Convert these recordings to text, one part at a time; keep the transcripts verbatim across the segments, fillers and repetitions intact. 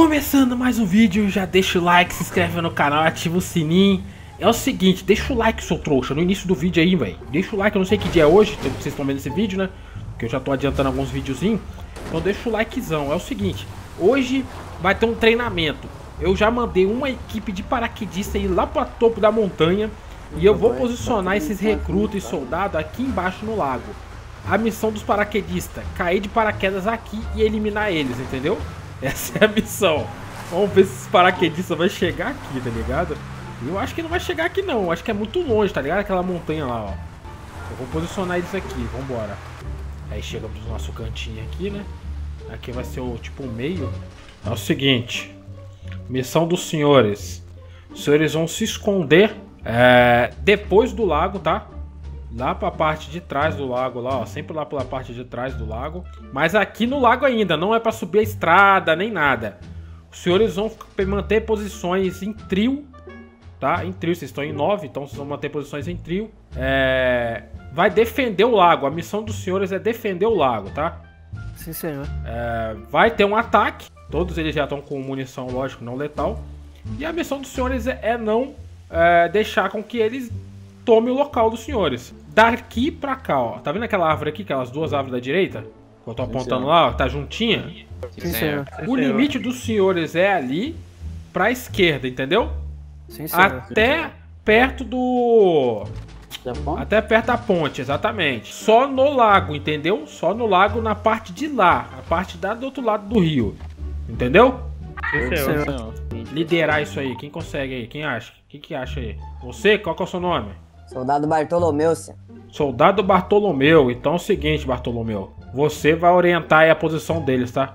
Começando mais um vídeo, já deixa o like, se inscreve no canal, ativa o sininho. É o seguinte, deixa o like, seu trouxa, no início do vídeo aí, velho. Deixa o like, eu não sei que dia é hoje, vocês estão vendo esse vídeo, né? Porque eu já tô adiantando alguns videozinhos. Então deixa o likezão. É o seguinte, hoje vai ter um treinamento. Eu já mandei uma equipe de paraquedistas ir lá para topo da montanha. E eu vou posicionar esses recrutas e soldados aqui embaixo no lago. A missão dos paraquedistas, cair de paraquedas aqui e eliminar eles, entendeu? Essa é a missão. Vamos ver se esses paraquedistas vai chegar aqui, tá ligado? Eu acho que não vai chegar aqui não, eu acho que é muito longe, tá ligado? Aquela montanha lá, ó. Eu vou posicionar eles aqui, vambora. Aí chegamos no nosso cantinho aqui, né? Aqui vai ser o tipo o meio. É o seguinte. Missão dos senhores. Os senhores vão se esconder é, depois do lago, tá? Lá pra parte de trás do lago, lá, ó. Sempre lá pela parte de trás do lago. Mas aqui no lago ainda, não é pra subir a estrada, nem nada. Os senhores vão manter posições em trio, tá? Em trio, vocês estão em nove, então vocês vão manter posições em trio. É... Vai defender o lago. A missão dos senhores é defender o lago, tá? Sim, senhor. É... Vai ter um ataque. Todos eles já estão com munição, lógico, não letal. E a missão dos senhores é, é não é, deixar com que eles tomem o local dos senhores. Daqui pra cá, ó. Tá vendo aquela árvore aqui, aquelas duas árvores da direita? Que eu tô apontando Sim, lá, ó. Tá juntinha? Sim, senhor. O limite dos senhores é ali pra esquerda, entendeu? Sim, senhor. Até perto do... Até perto da ponte, exatamente. Só no lago, entendeu? Só no lago, na parte de lá. A parte da do outro lado do rio. Entendeu? Sim, senhor. Liderar isso aí. Quem consegue aí? Quem acha? Quem que acha aí? Você? Qual que é o seu nome? Soldado Bartolomeu, senhor. Soldado Bartolomeu. Então é o seguinte, Bartolomeu. Você vai orientar aí a posição deles, tá?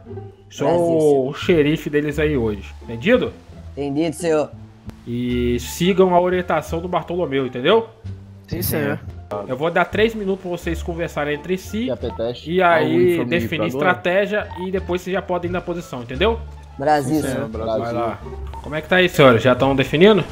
Sou o xerife deles aí hoje. Entendido? Entendido, senhor. E sigam a orientação do Bartolomeu, entendeu? Sim, senhor. Eu vou dar três minutos pra vocês conversarem entre si. E, e aí definir estratégia e depois vocês já podem ir na posição, entendeu? Brasil, Sim, senhor. Brasil. Vai lá. Como é que tá aí, senhores? Já estão definindo?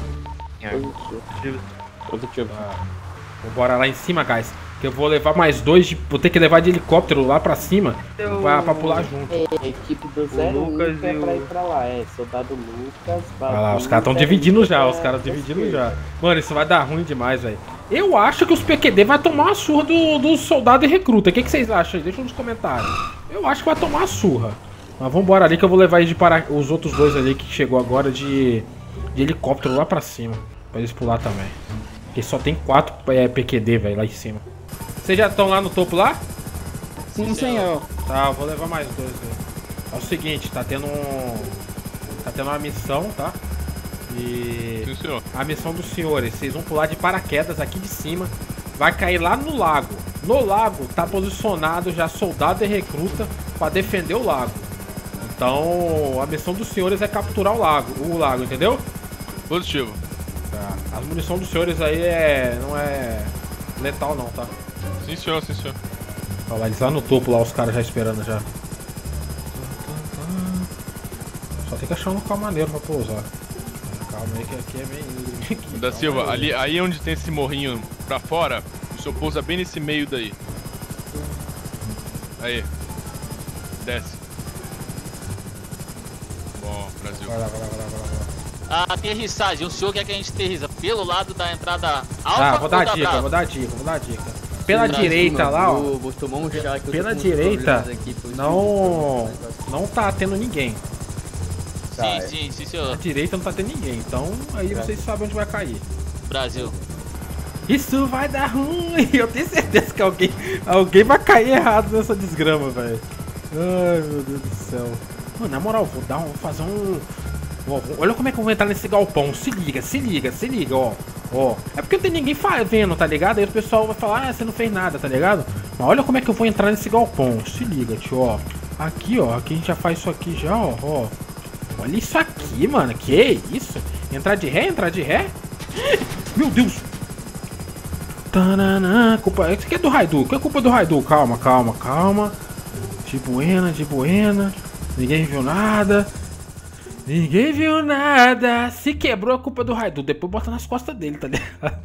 Positivo. Ah, bora lá em cima, guys. Que eu vou levar mais dois, de, vou ter que levar de helicóptero lá pra cima Eu... pra, pra pular junto. É, a equipe do zero Lucas um é e pra o- ir pra lá, é soldado Lucas. Vai lá, os caras estão dividindo já, os caras dividindo já. Mano, isso vai dar ruim demais, velho. Eu acho que os P Q D vai tomar uma surra do, do soldado e recruta. O que, que vocês acham aí? Deixa nos comentários. Eu acho que vai tomar uma surra. Mas vambora ali que eu vou levar eles de para... os outros dois ali que chegou agora de, de helicóptero lá pra cima. Pra eles pular também. Porque só tem quatro é, P Q D, velho, lá em cima. Vocês já estão lá no topo lá? Sim, senhor. Tá, eu vou levar mais dois aí. É o seguinte, tá tendo um... Tá tendo uma missão, tá? E... Sim, senhor. A missão dos senhores, vocês vão pular de paraquedas aqui de cima. Vai cair lá no lago. No lago tá posicionado já soldado e recruta pra defender o lago. Então, a missão dos senhores é capturar o lago, o lago, entendeu? Positivo. Tá. As munições dos senhores aí é... não é letal não, tá? Sim, senhor, sim, senhor. Olha lá, eles lá no topo, lá os caras já esperando já. Só tem que achar um local maneiro pra pousar. Calma aí que aqui é bem... Da Calma Silva, aí. ali, aí onde tem esse morrinho pra fora, o senhor pousa bem nesse meio daí. Aí. Desce. Bom, Brasil. Vai lá, vai lá, vai lá, vai lá, vai lá. A aterrissagem, o senhor quer que a gente aterrissa pelo lado da entrada alfa Tá, vou dar ou a da dica, brava? vou dar a dica, vou dar a dica. Pela direita lá, ó. Vou tomar um chá que eu Pela tô com uns direita, problemas aqui, por isso não, que eu tô- não tá tendo ninguém. Sim, sim, sim, A senhor. direita não tá tendo ninguém, então aí vocês sabem onde vai cair. Brasil. Isso vai dar ruim, eu tenho certeza que alguém, alguém vai cair errado nessa desgrama, velho. Ai, meu Deus do céu. Mano, na moral, vou dar um, vou fazer um... Ó, olha como é que eu vou entrar nesse galpão, se liga, se liga, se liga, ó. Ó, é porque não tem ninguém vendo, tá ligado? Aí o pessoal vai falar, ah, você não fez nada, tá ligado? Mas olha como é que eu vou entrar nesse galpão, se liga, tio, ó. Aqui, ó, aqui a gente já faz isso aqui já, ó, ó. Olha isso aqui, mano, que isso? Entrar de ré, entrar de ré? Meu Deus! Tanana, culpa... Isso aqui é do Raidu, que é culpa do Raidu? Calma, calma, calma. De buena, de buena. Ninguém viu nada. Ninguém viu nada. Se quebrou, a culpa é do Raidu. Depois bota nas costas dele, tá ligado?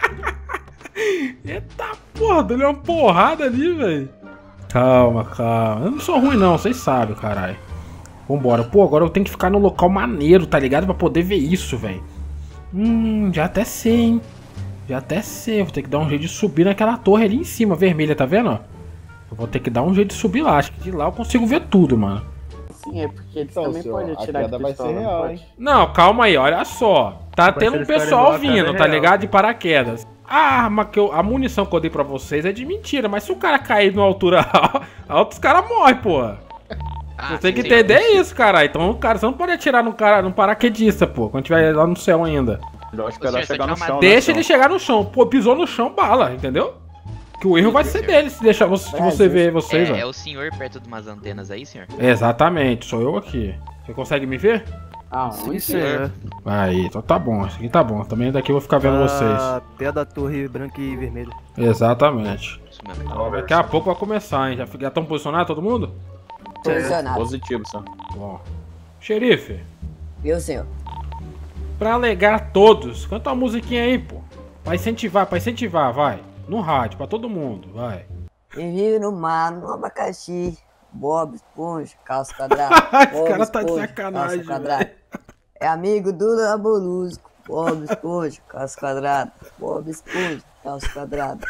Eita porra, deu uma porrada ali, velho. Calma, calma. Eu não sou ruim não, vocês sabem, caralho. Vambora. Pô, agora eu tenho que ficar no local maneiro, tá ligado? Pra poder ver isso, velho. Hum, já até sei, hein? Já até sei. Vou ter que dar um jeito de subir naquela torre ali em cima, vermelha, tá vendo, ó? Eu vou ter que dar um jeito de subir lá. Acho que de lá eu consigo ver tudo, mano. Sim, é porque eles Então, também senhor, podem a atirar de queda vai pistola, ser não real, pode? hein? Não, calma aí, olha só. Tá Mas tendo um eles querem pessoal botar vindo, na tá real. ligado? De paraquedas. A arma que eu. A munição que eu dei pra vocês é de mentira, mas se o cara cair numa altura alta, os caras morrem, pô. Ah, Você tem que sim, entender sim. isso, cara. Então, o cara, você não pode atirar num cara, num paraquedista, pô, quando tiver lá no céu ainda. Melhor Ô, esperar senhor, chegar no isso aqui é chão. uma- né, Deixa senhor? ele chegar no chão. Pô, pisou no chão, bala, entendeu? Que o erro vai ser dele se deixar você, se você ver vocês, É, ó. é o senhor perto de umas antenas aí, senhor? Exatamente, sou eu aqui. Você consegue me ver? Ah, Sim, isso senhor. é. Aí, então tá bom, isso aqui tá bom. Também daqui eu vou ficar vendo vocês. Pé da torre branca e vermelha. Exatamente. Isso mesmo. Ó, daqui a pouco vai começar, hein? Já já estão posicionados todo mundo? Posicionado. Positivo, senhor. Bom. Xerife, Viu, senhor? pra alegar todos, canta uma musiquinha aí, pô. Pra incentivar, pra incentivar, vai. No rádio, pra todo mundo, vai. Quem vive no mar, no abacaxi. Bob Esponja, calça quadrada. Esse Bob cara tá de Esponja, sacanagem, calça quadrada. É amigo do Labolusco. Bob Esponja, calça quadrada. Bob Esponja, calça quadrada.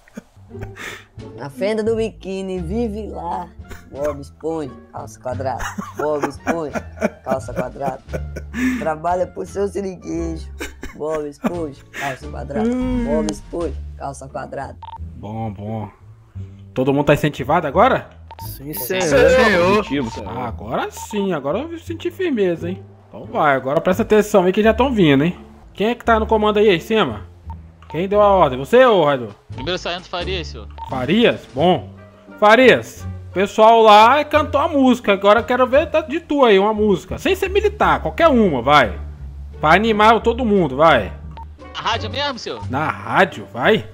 Na fenda do biquíni, vive lá. Bob Esponja, calça quadrada. Bob Esponja, calça quadrada. Trabalha por seu siriguejo. Bob Esponja, calça quadrada. Bob Esponja, calça quadrada. Bom, bom. Todo mundo tá incentivado agora? Sim, Senhor. Positivo, senhor. Ah, agora sim, agora eu senti firmeza, hein? Então vai, agora presta atenção aí que já estão vindo, hein? Quem é que tá no comando aí, em cima? Quem deu a ordem? Você ou Raido? Primeiro sargento Farias, senhor. Farias? Bom. Farias, o pessoal lá cantou a música. Agora eu quero ver de tu aí, uma música. Sem ser militar, qualquer uma, vai. Pra animar todo mundo, vai. A rádio mesmo, senhor? Na rádio, vai.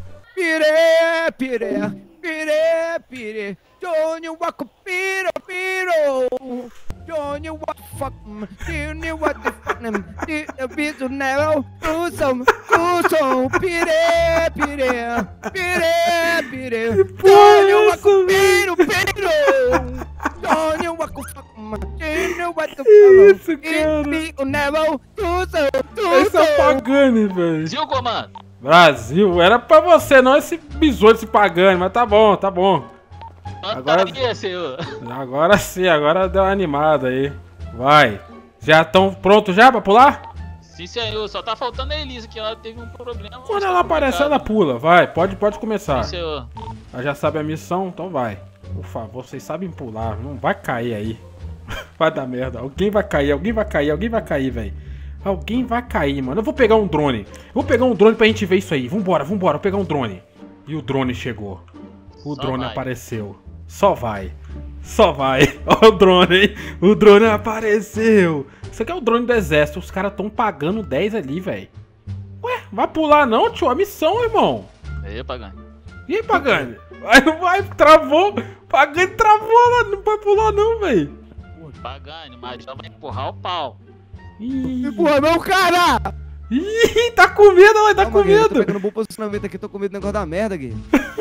Pire, pire, pire, pire. Don't you walk a piro, piro. Don't you walk fuck em. Don't you what the fuck em. Did a bit of narrow. Do some, do some. Pire, pire, pire, pire. Don't you walk a piro, piro. Don't you walk a fuck em. Don't you what the Isso, fuck cara. em. Did a narrow. Do some, do Esse é o some. Pagani, velho. Sim, comando. Brasil, era pra você, não esse besouro, esse Pagani, mas tá bom, tá bom. Agora- Agora... senhor. Agora sim, agora deu uma animada aí. Vai. Já estão prontos já pra pular? Sim, senhor. Só tá faltando a Elisa, que ela teve um problema. Quando mas ela tá aparecer, ela complicado. pula. Vai, pode, pode começar. Sim, senhor. Ela já sabe a missão, então vai. Por favor, vocês sabem pular. Não vai cair aí. Vai dar merda. Alguém vai cair, alguém vai cair, alguém vai cair, velho. Alguém vai cair, mano. Eu vou pegar um drone. Eu vou pegar um drone pra gente ver isso aí. Vambora, vambora. Vou pegar um drone. E o drone chegou. O Só drone vai. apareceu. Só vai. Só vai. Ó o drone, hein? O drone apareceu. Isso aqui é o drone do exército. Os caras tão pagando dez ali, velho. Ué, vai pular não, tio? A missão, irmão. Aí, Pagani. E aí, Pagani? Vai, não vai, travou. Pagani travou lá, não vai pular não, velho. Pagani, mas já vai empurrar o pau. Ih, Porra, não, cara! Ih, tá com medo, ela tá Calma, com Gui, eu tô medo. pegando um bom posicionamento aqui, tô com medo do negócio da merda, Gui.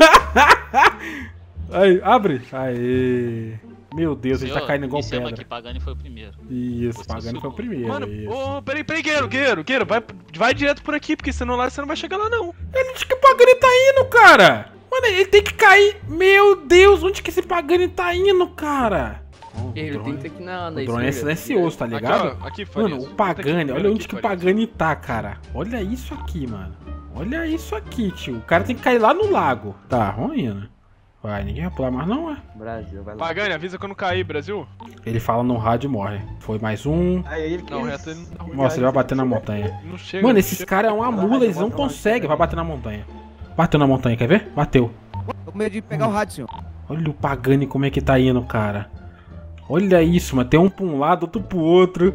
Aí, abre. Aê. Meu Deus, ele tá Senhor, caindo igual iniciamos pedra. aqui, Pagani foi o primeiro. Isso, Você Pagani foi o segundo. primeiro. Mano, isso. ô, peraí, peraí, Gueiro, Gueiro, Gueiro, vai, vai direto por aqui, porque senão lá você não vai chegar lá, não. Ele diz que o Pagani tá indo, cara. Mano, ele tem que cair. Meu Deus, onde que esse Pagani tá indo, cara? Ó, o Ele tem drone, que ter que ir na, na o drone é esquerda. silencioso, tá ligado? Aqui, ó, aqui, Farias. Mano, o Tá Pagani, aqui, olha onde aqui, que o Farias. Pagani tá, cara. Olha isso aqui, mano. Olha isso aqui, tio. O cara tem que cair lá no lago. Tá, vamos indo. Vai, ninguém vai pular mais não, é? Brasil, vai lá. Pagani, avisa quando cair, Brasil. Ele fala no rádio e morre. Foi mais um. Aí ele Não, reto ele não tá ruim. Nossa, ele vai bater na montanha. Não chega. Mano, não esses chega. caras é uma mula, eles não conseguem. Vai bater na montanha. Bateu na montanha, quer ver? Bateu. Tô com medo de pegar o rádio, senhor. Olha o Pagani como é que tá indo, cara. Olha isso, mano. Tem um pra um lado, outro pro outro.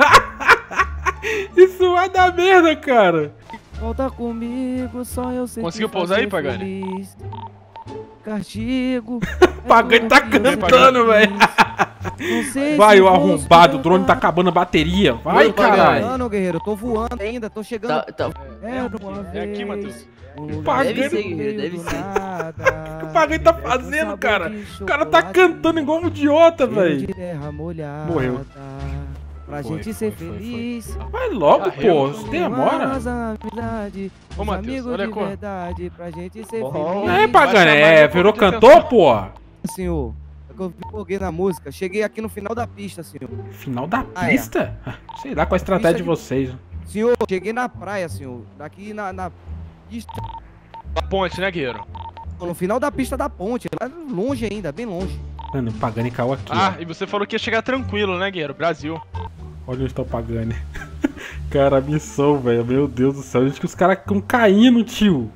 Isso vai dar merda, cara. Volta comigo, só eu sei. Conseguiu te pousar aí, fazer Pagani? feliz. Castigo. Pagani tá tudo que eu cantando, fiz. velho. Não sei Vai, se o vou arrombado, o suportar. drone tá acabando a bateria. Vai, Eu tô caralho. voando, guerreiro, eu tô voando ainda, tô chegando. Tá, tá. Era uma É aqui, vez, Matheus. um Que lugar pagano. Deve ser, no guerreiro, meio deve do ser. nada. O que o Pagani tá fazendo, cara? O cara tá cantando igual um idiota, Cheiro velho. de terra molhada. Morreu. Pra Foi, gente foi, ser foi, foi. feliz. Vai logo, Carrega. pô. Você demora. Nossa amizade, Ô, os Matheus, amigos olha a de cor. verdade, pra gente ser Bom. feliz. É, Pagani, chamar é, ele virou pra cantor, pô. Senhor, é que eu empolguei na música. Cheguei aqui no final da pista, senhor. Final da Ah, é. pista? Sei lá qual a estratégia de vocês. Senhor, cheguei na praia, senhor. Daqui na, na pista, A ponte, né, guerreiro? no final da pista da ponte. Lá longe ainda, bem longe. Mano, o Pagani caiu aqui, Ah, ó. e você falou que ia chegar tranquilo, né, guerreiro? Brasil. Olha onde tá o Pagani. Cara, a missão, velho. Meu Deus do céu. Gente, que os caras estão caindo, tio.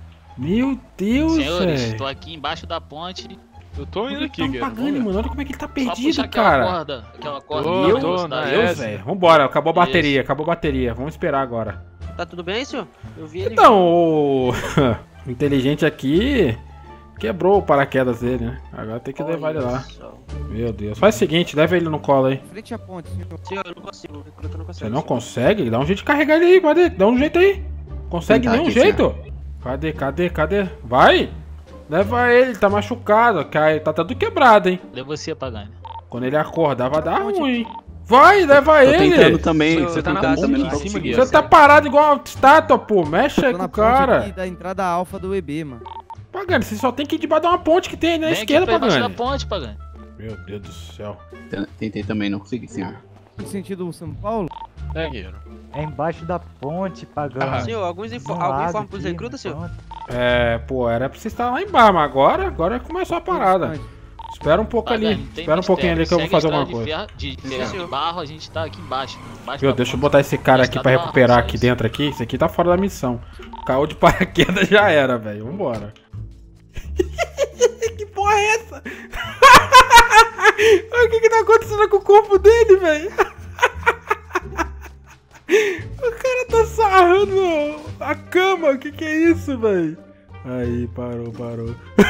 Meu Deus, Senhores, velho. tô aqui embaixo da ponte. Eu tô indo Olha aqui, o guerreiro. Pagani, mano. Olha como é que ele tá Só puxar perdido, aquela cara. corda. Aquela corda. Tô, de tô, velocidade. na Deus, essa. velho. Vambora, acabou a Isso. bateria, acabou a bateria. Vamos esperar agora. Tá tudo bem, senhor? Eu vi ele. Então, o o inteligente aqui quebrou o paraquedas dele, né? Agora tem que levar ele lá. Meu Deus. Faz o seguinte, leva ele no colo aí. Frente à ponte, senhor. Senhor, eu não consigo. O recruta não consegue. Você não consegue? Dá um jeito de carregar ele aí, cadê? Dá um jeito aí. Consegue Tentar nenhum aqui, jeito? Cadê, cadê, cadê? Vai! Leva ele, tá machucado, cai, tá tudo quebrado, hein? Cadê você, Pagani? Quando ele acordar vai dar ruim. Vai, leva ele! também. Você tá na Tá ponte também em não tô cima, conseguindo. guerreiro. Você tá parado igual uma estátua, pô. Mexe aí Tô com na o ponte cara. aqui da entrada alfa do E B, mano. Pagani, você só tem que ir debaixo de uma ponte que tem aí na Vem aqui esquerda, pra debaixo da Pagani. ponte, Pagani. Meu Deus do céu. Tentei também, não consegui, senhor. No sentido São Paulo. É, guerreiro. É embaixo da ponte, pagando. Ah, Senhor, alguns info... Um algum lago informe pros aqui, recrutas, senhor? pronto. É, pô, era pra você estar lá embaixo, mas agora, agora começou a parada. Espera um pouco Pagani, ali. não tem Espera um pouquinho ali que eu vou mistério. fazer Segue a alguma estrada coisa. De, ferro, de, ferro, de barro, a gente tá aqui embaixo. embaixo Viu, da deixa eu ponte. botar esse cara A aqui gente pra tá do recuperar lado, aqui só dentro aqui. Esse aqui tá fora da missão. Caiu de paraquedas já era, velho. Vambora. Que porra é essa? Olha o que que tá acontecendo com o corpo dele, velho. O cara tá sarrando a cama. O que que é isso, velho? Aí, parou, parou.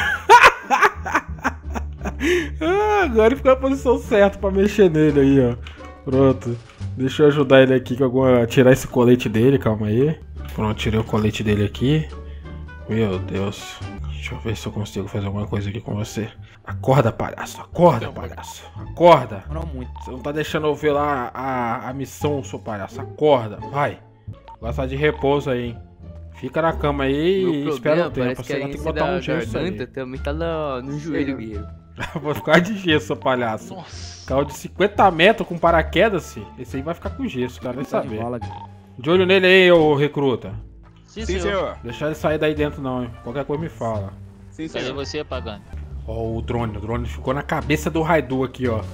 Ah, agora ele ficou na posição certa pra mexer nele aí, ó. Pronto. Deixa eu ajudar ele aqui com alguma... Tirar esse colete dele, calma aí. Pronto, tirei o colete dele aqui. Meu Deus. Deixa eu ver se eu consigo fazer alguma coisa aqui com você. Acorda, palhaço. Acorda, palhaço. Acorda. Não muito. Você não tá deixando eu ver lá a, a missão, seu palhaço. Acorda, vai. Gosta de repouso aí, hein. Fica na cama aí e espera um tempo. Você vai ter que botar um gesso aí. também tá no, no joelho, guerreiro. Vou ficar de gesso, seu palhaço. Nossa. Carro de cinquenta metros com paraquedas, fi. Esse aí vai ficar com gesso, cara, nem Tá de saber. bola, De olho nele aí, ô recruta. Sim, senhor. Deixa ele sair daí dentro não, hein. Qualquer coisa me fala. Sim, Cadê você, Pagani? Ó, o drone, o drone ficou na cabeça do Raidu aqui, ó.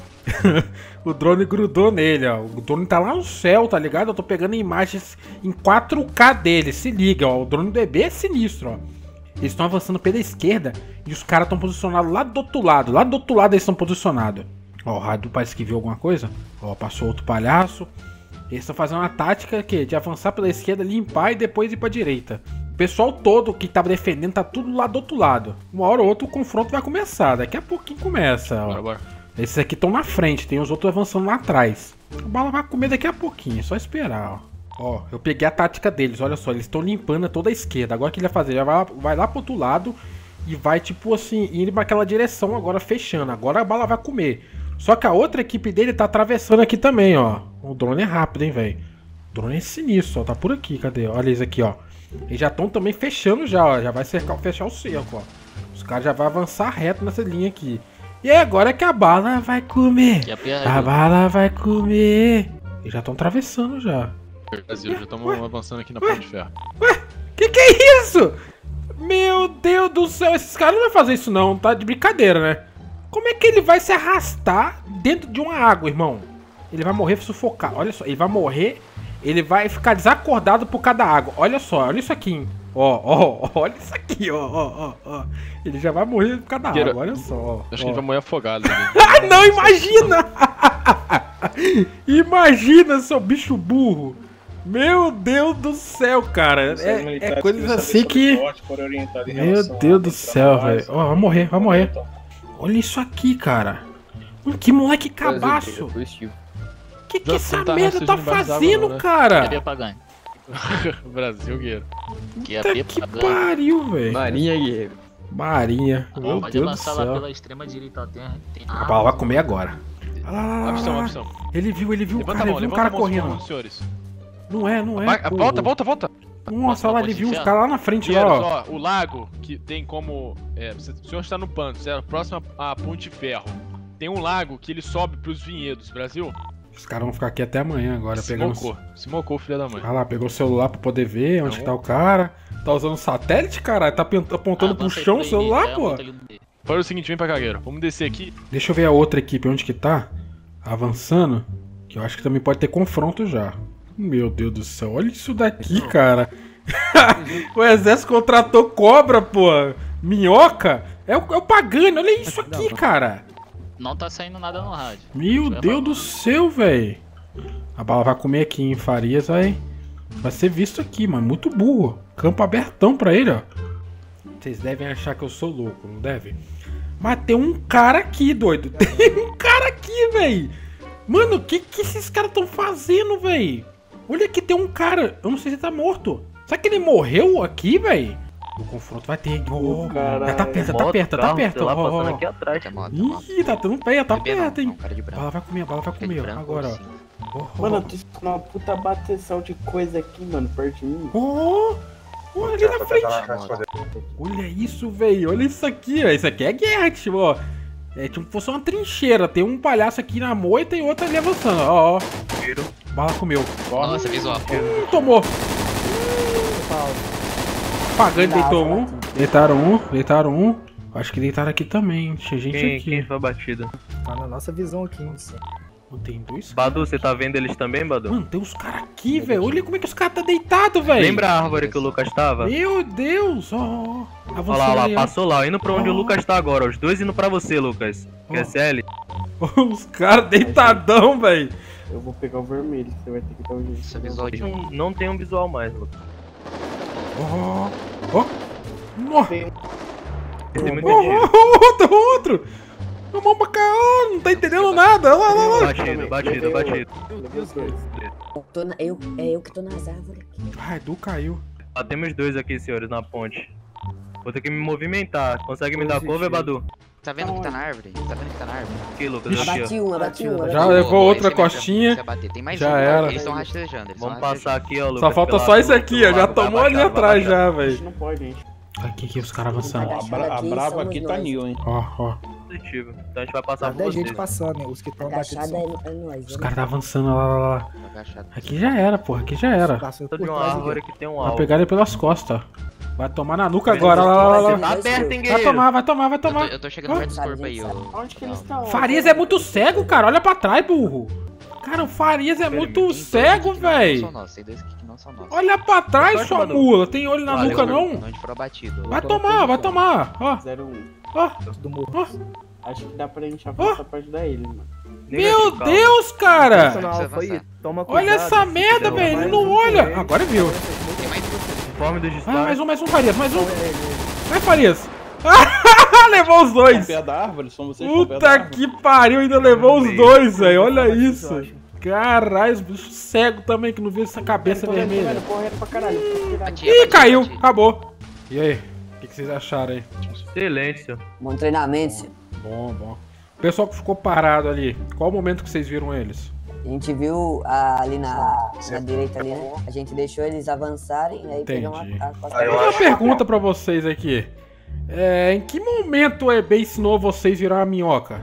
O drone grudou nele, ó. O drone tá lá no céu, tá ligado? Eu tô pegando imagens em quatro K dele, se liga, ó. O drone do E B é sinistro, ó. Eles estão avançando pela esquerda e os caras estão posicionados lá do outro lado. Lá do outro lado eles estão posicionados. Ó, o Raidu parece que viu alguma coisa. Ó, passou outro palhaço. Eles estão fazendo uma tática que de avançar pela esquerda, limpar e depois ir pra direita. O pessoal todo que tava defendendo tá tudo lá do outro lado. Uma hora ou outra o confronto vai começar. Daqui a pouquinho começa, ó. Bora, bora. Esses aqui estão na frente, tem os outros avançando lá atrás. A bala vai comer daqui a pouquinho, é só esperar, ó. Ó, eu peguei a tática deles, olha só, eles estão limpando toda a esquerda. Agora o que ele vai fazer? Ele vai, vai lá pro outro lado e vai, tipo assim, ir pra aquela direção agora, fechando. Agora a bala vai comer. Só que a outra equipe dele tá atravessando aqui também, ó. O drone é rápido, hein, velho. O drone é sinistro, ó, tá por aqui, cadê? Olha eles aqui, ó. Eles já estão também fechando já, ó. Já vai cercar, fechar o cerco, ó. Os caras já vão avançar reto nessa linha aqui. E é agora que a bala vai comer. Que a A bala vai comer. Eles já estão atravessando já. Brasil, já estamos avançando aqui na ponte de ferro. Que que é isso? Meu Deus do céu, esses caras não vão fazer isso não, tá de brincadeira, né? Como é que ele vai se arrastar dentro de uma água, irmão? Ele vai morrer sufocado, olha só, ele vai morrer, ele vai ficar desacordado por causa da água. Olha só, olha isso aqui, hein? Ó, ó, olha isso aqui, ó, ó, ó, ó. Ele já vai morrer por causa da Guerra, água, olha só, ó. Acho que ó. ele vai morrer afogado. Né? Ah, não, imagina! Imagina, seu bicho burro! Meu Deus do céu, cara! É, é coisas assim que... Meu Deus do céu, velho. Ó, vai morrer, vai morrer. Olha isso aqui, cara. Mano, que moleque cabaço. Que que essa merda tá fazendo, cara? Que é pra ganho. Brasil, guerreiro. Que é Puta que pariu, velho. Marinha, guerreiro. Marinha. Meu Pode Deus do lançar lá céu. pela extrema direita, ó. Tem, tem... A bala vai comer agora. Olha lá, lá, lá, Opção, lá. opção. Ele viu, ele viu o Levanta cara, a mão, ele viu o levanta cara a mão, correndo. senhores. Não é, não é. Vai, porra. volta, volta, volta. Nossa, olha lá, ele viu os caras lá na frente, lá, Guerreiros, ó. ó, o lago que tem como... É, você- o senhor está no pano, certo? Próximo à Ponte Ferro. Tem um lago que ele sobe pros vinhedos, Brasil. Os caras vão ficar aqui até amanhã agora, Se pegando... mocou, se mocou, filho da mãe. Olha lá, pegou o celular pra poder ver onde que tá o cara. Tá usando satélite, caralho? Tá pen- apontando pro chão o celular, pô? Fala o seguinte, vem pra cagueiro. Vamos descer aqui. Deixa eu ver a outra equipe, onde que tá? Avançando. Que eu acho que também pode ter confronto já. Meu Deus do céu, olha isso daqui, cara. O exército contratou cobra, pô. Minhoca. É o, é o Pagani, olha isso aqui, cara. Não tá saindo nada no rádio. Meu Deus do céu, velho. A bala vai comer aqui em Farias, vai, vai ser visto aqui, mano. Muito burro. Campo abertão pra ele, ó. Vocês devem achar que eu sou louco, não devem? Mas tem um cara aqui, doido. Tem um cara aqui, velho. Mano, o que que esses caras estão fazendo, velho? Olha aqui, tem um cara. Eu não sei se ele tá morto. Será que ele morreu aqui, velho? O confronto vai ter. Oh, já tá perto, já tá perto, tá perto. Lá Ó, ó, passando ó. aqui atrás. Ih, tá tão perto, tá Bebê não, perto, não, hein? cara de branco. Bala vai comer, bala vai comer, ó. branco Agora, ou ó. cinza? Oh, oh, Mano, eu tô escutando uma puta bateção de coisa aqui, mano, perto de mim. Oh, oh, ali na frente. Olha isso, velho. Olha isso aqui, ó. Isso aqui é guerra, tipo, ó. É tipo fosse uma trincheira. Tem um palhaço aqui na moita e outro ali avançando. Ó, ó. Bala comeu. Nossa, visual. Hum, tomou. Pagando, deitou um. Deitaram um, deitaram um. Acho que deitaram aqui também. Tinha gente Quem, aqui. quem foi batido? Tá na nossa visão aqui, isso. Tem dois. Badu, você tá vendo eles também, Badu? Mano, tem uns caras aqui, velho. Olha como é que os caras tá deitado, velho. Lembra a árvore que o Lucas tava? Meu Deus, ó. ó. Olha lá, olha lá, ali, ó. passou lá, indo pra onde Oh. o Lucas tá agora. Os dois indo pra você, Lucas. Oh. Q S L. Os caras deitadão, velho. Eu vou pegar o vermelho, você vai ter que dar um jeito. Esse visual de um. Não, não tem um visual mais, Lucas. Ó, ó. Nó. Tem muito Ó, dinheiro. ó, outro, outro. Mão pra cá, ó, não tá entendendo nada. Olha lá, olha lá. Batido, batido, batido. Levei os dois. Tô na- eu, é eu que tô nas árvores aqui. Ai, Edu caiu. Batemos dois aqui, senhores, na ponte. Vou ter que me movimentar. Consegue me dar cover, Badu? Tá vendo que tá na árvore? Tá vendo que tá na árvore? Aqui, Lucas, Ixi. aqui, Abati ó. um, abati um. Já abati levou Pô, outra esse é minha costinha. pra bater. Tem mais Já um, era. Eles estão rastejando. Eles Vamos tão passar aqui, ó, Lucas. Só falta pela- só isso pelo- aqui, pelo ó. Já lado, vai tomou ali abaixar, vai atrás abaixar. já, A velho. gente não pode, gente. Aqui, aqui, os caras avançando. A A, a brava aqui tá new, hein? Ó, ó. Positivo. Então a gente vai passar Tá por dez gente vocês. passando, hein? Os que estão batidos Agachada são. é, é nós. Os caras tá avançando lá, lá, lá. Agachado. Aqui já era, porra. Aqui já era. Passando Tô por de uma trás árvore aqui. que tem um Vai alvo. pegar ele pelas costas, ó. Vai tomar na nuca agora, lá, lá, lá, lá. Tá aberto, hein, Vai guerreiro? tomar, vai tomar, vai Eu tô, tomar. eu tô chegando perto dos corpos aí, ô. Onde que eles estão? Farias é muito cego, cara. Olha pra trás, burro. Cara, o Farias é muito Tem dois cego, aqui que não velho. são nossos, Tem dois aqui que não são nossos. Olha pra trás, Vai, sua Manu. mula. Tem olho na Valeu, nuca, Manu. não? Não, a gente for abatido. Vai tomar, vai tomar. Ó, zero um. ó, Do morro. ó. Acho que dá pra gente avançar pra ajudar eles, mano. Meu Calma. Deus, cara. Precisa Alfa aí, avançar. toma cuidado. Olha essa se merda, quiser velho. mais Ele não um olha. por aí. Agora viu. Tem mais dois. Conforme dos Ah, disparos. mais um, mais um, Farias, mais um. Vai, Farias. Levou os dois. Pé da árvore, são vocês que estão pé da Puta árvore. que pariu, ainda levou os dois, velho. Olha isso. Caralho, os bichos cegos também, que não viu essa cabeça Tô vendo, tô vermelha. vendo, correndo pra caralho. Bati, Ih, bati, caiu. bati. Acabou. E aí? O que, que vocês acharam aí? Excelente, senhor. Bom treinamento, senhor. Bom, bom. O pessoal que ficou parado ali, qual o momento que vocês viram eles? A gente viu ah, ali na, na direita ali, né? A gente deixou eles avançarem, aí pegamos Entendi. a, a costa Eu tenho uma pergunta pra vocês aqui. É, em que momento o E B ensinou vocês virar uma minhoca?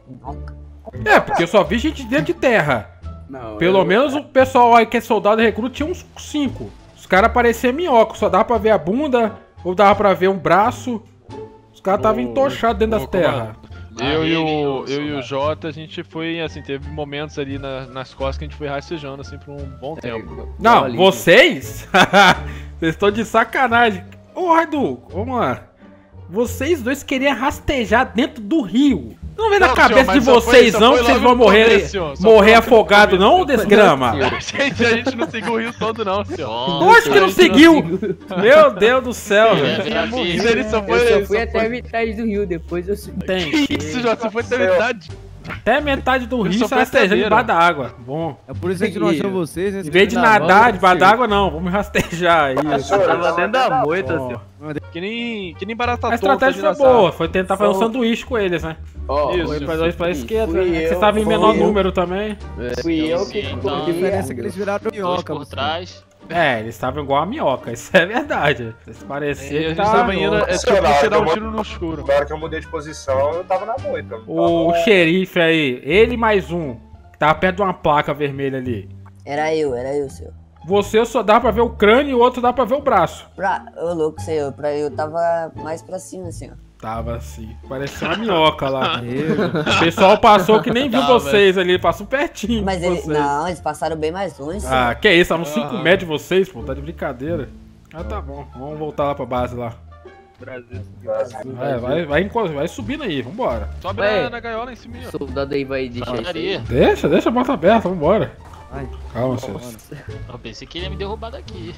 É, porque eu só vi gente dentro de terra. Não, Pelo eu- menos o pessoal aí que é soldado e recruta tinha uns cinco. Os caras pareciam minhoca, só dava pra ver a bunda, ou dava pra ver um braço. Os caras estavam Ô, entochados dentro ô, das terras. Eu e, o, Barriga, eu e o soldado. Jota, a gente foi, assim, teve momentos ali na- nas costas que a gente foi rastejando, assim, por um bom tempo. Não, ali, vocês? Vocês estão de sacanagem. Ô, Raidu, vamos lá. Vocês dois queriam rastejar dentro do rio. Não vem na Não, cabeça senhor, de mas só foi- vocês só não foi que vocês logo vão no morrer, começo, senhor. Só morrer foi logo no afogado, não, começo. desgrama? Gente, a gente não seguiu o rio todo, não, senhor. Oxe, que não seguiu! Meu Deus do céu, velho. Isso ele só foi. Eu só só fui foi- até a metade do rio, depois eu subi. Tem. Que isso, Jota? Você foi até a metade. Até metade do Eles rio são você rasteja festadeira. debaixo da água. Bom. É por isso que não achou vocês, né? Em vez de nadar debaixo d'água, não. Vamos rastejar aí. Tava dentro da moita, Ó. senhor. Que nem, que nem barata A tonta estratégia de foi naçar. boa. Foi tentar fazer um sanduíche com eles, né? Ó, Isso. Foi pra dois pra esquerda. Fui Você eu, tava em fui menor eu. número também. fui eu Sim, que então, A corri. diferença é que eles viraram Dois minhoca. por você. trás. É, eles estavam igual a minhoca. Isso é verdade. Se E parecer a que gente tá... tava indo, é Sei tipo lá, você dar um eu tiro no escuro. Na hora que eu mudei de posição, eu tava na moita. O xerife aí, ele mais um, que tava perto de uma placa vermelha ali. Era eu, era eu, senhor. Você só dá pra ver o crânio e o outro dá pra ver o braço. Pra... Ô, louco, senhor. Pra eu tava mais pra cima, senhor. Tava assim, parecia uma minhoca lá. Eu, O pessoal passou que nem viu Tava. vocês ali, passou pertinho Mas de ele... vocês. Não, eles passaram bem mais longe, senhor. Ah, que isso, estavam cinco Ah. metros de vocês, pô, tá de brincadeira. Ah, tá bom, vamos voltar lá pra base lá. Brasil. Vai, vai, vai, enco- vai subindo aí, vambora. Sobe Ué. na, na gaiola em cima. ó. Soldado aí vai deixar isso aí. Padaria. Deixa, deixa a porta aberta, vambora. Ai. Calma, senhores. Eu pensei que ele ia me derrubar daqui.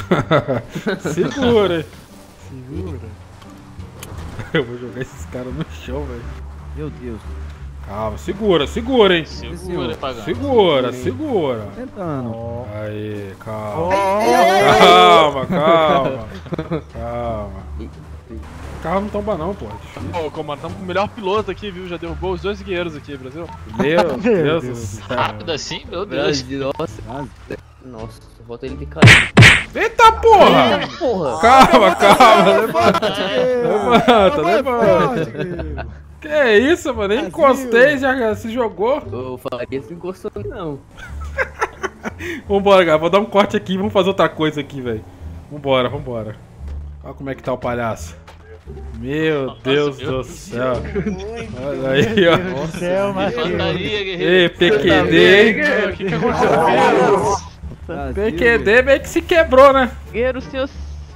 Segura. Segura. Eu vou jogar esses caras no chão, velho. Meu Deus. Calma, segura, segura, hein. Segura, pagando. Segura, segura. Tentando. Aí, calma. Calma, calma. Calma. O carro não tomba não, pô. Ô, comando, estamos com o melhor piloto aqui, viu? Já derrubou os dois guerreiros aqui, Brasil. Meu Deus do céu. Rápido assim, meu Deus. Brasil, nossa. Nossa, só falta ele de cair. Eita porra! Porra! Calma, calma. Levanta, Vai levanta. forte. Que isso, mano? Nem encostei, já se jogou. O Farias não encostou não. Vambora, galera. Vou dar um corte aqui. Vamos fazer outra coisa aqui, velho. Vambora, vambora. Olha como é que tá o palhaço. Meu Deus do céu. Olha aí, ó. Meu céu, Infantaria, guerreiro. Ei, P Q D. O que que aconteceu? P Q D meio que se quebrou, né? Guerreiro, seus...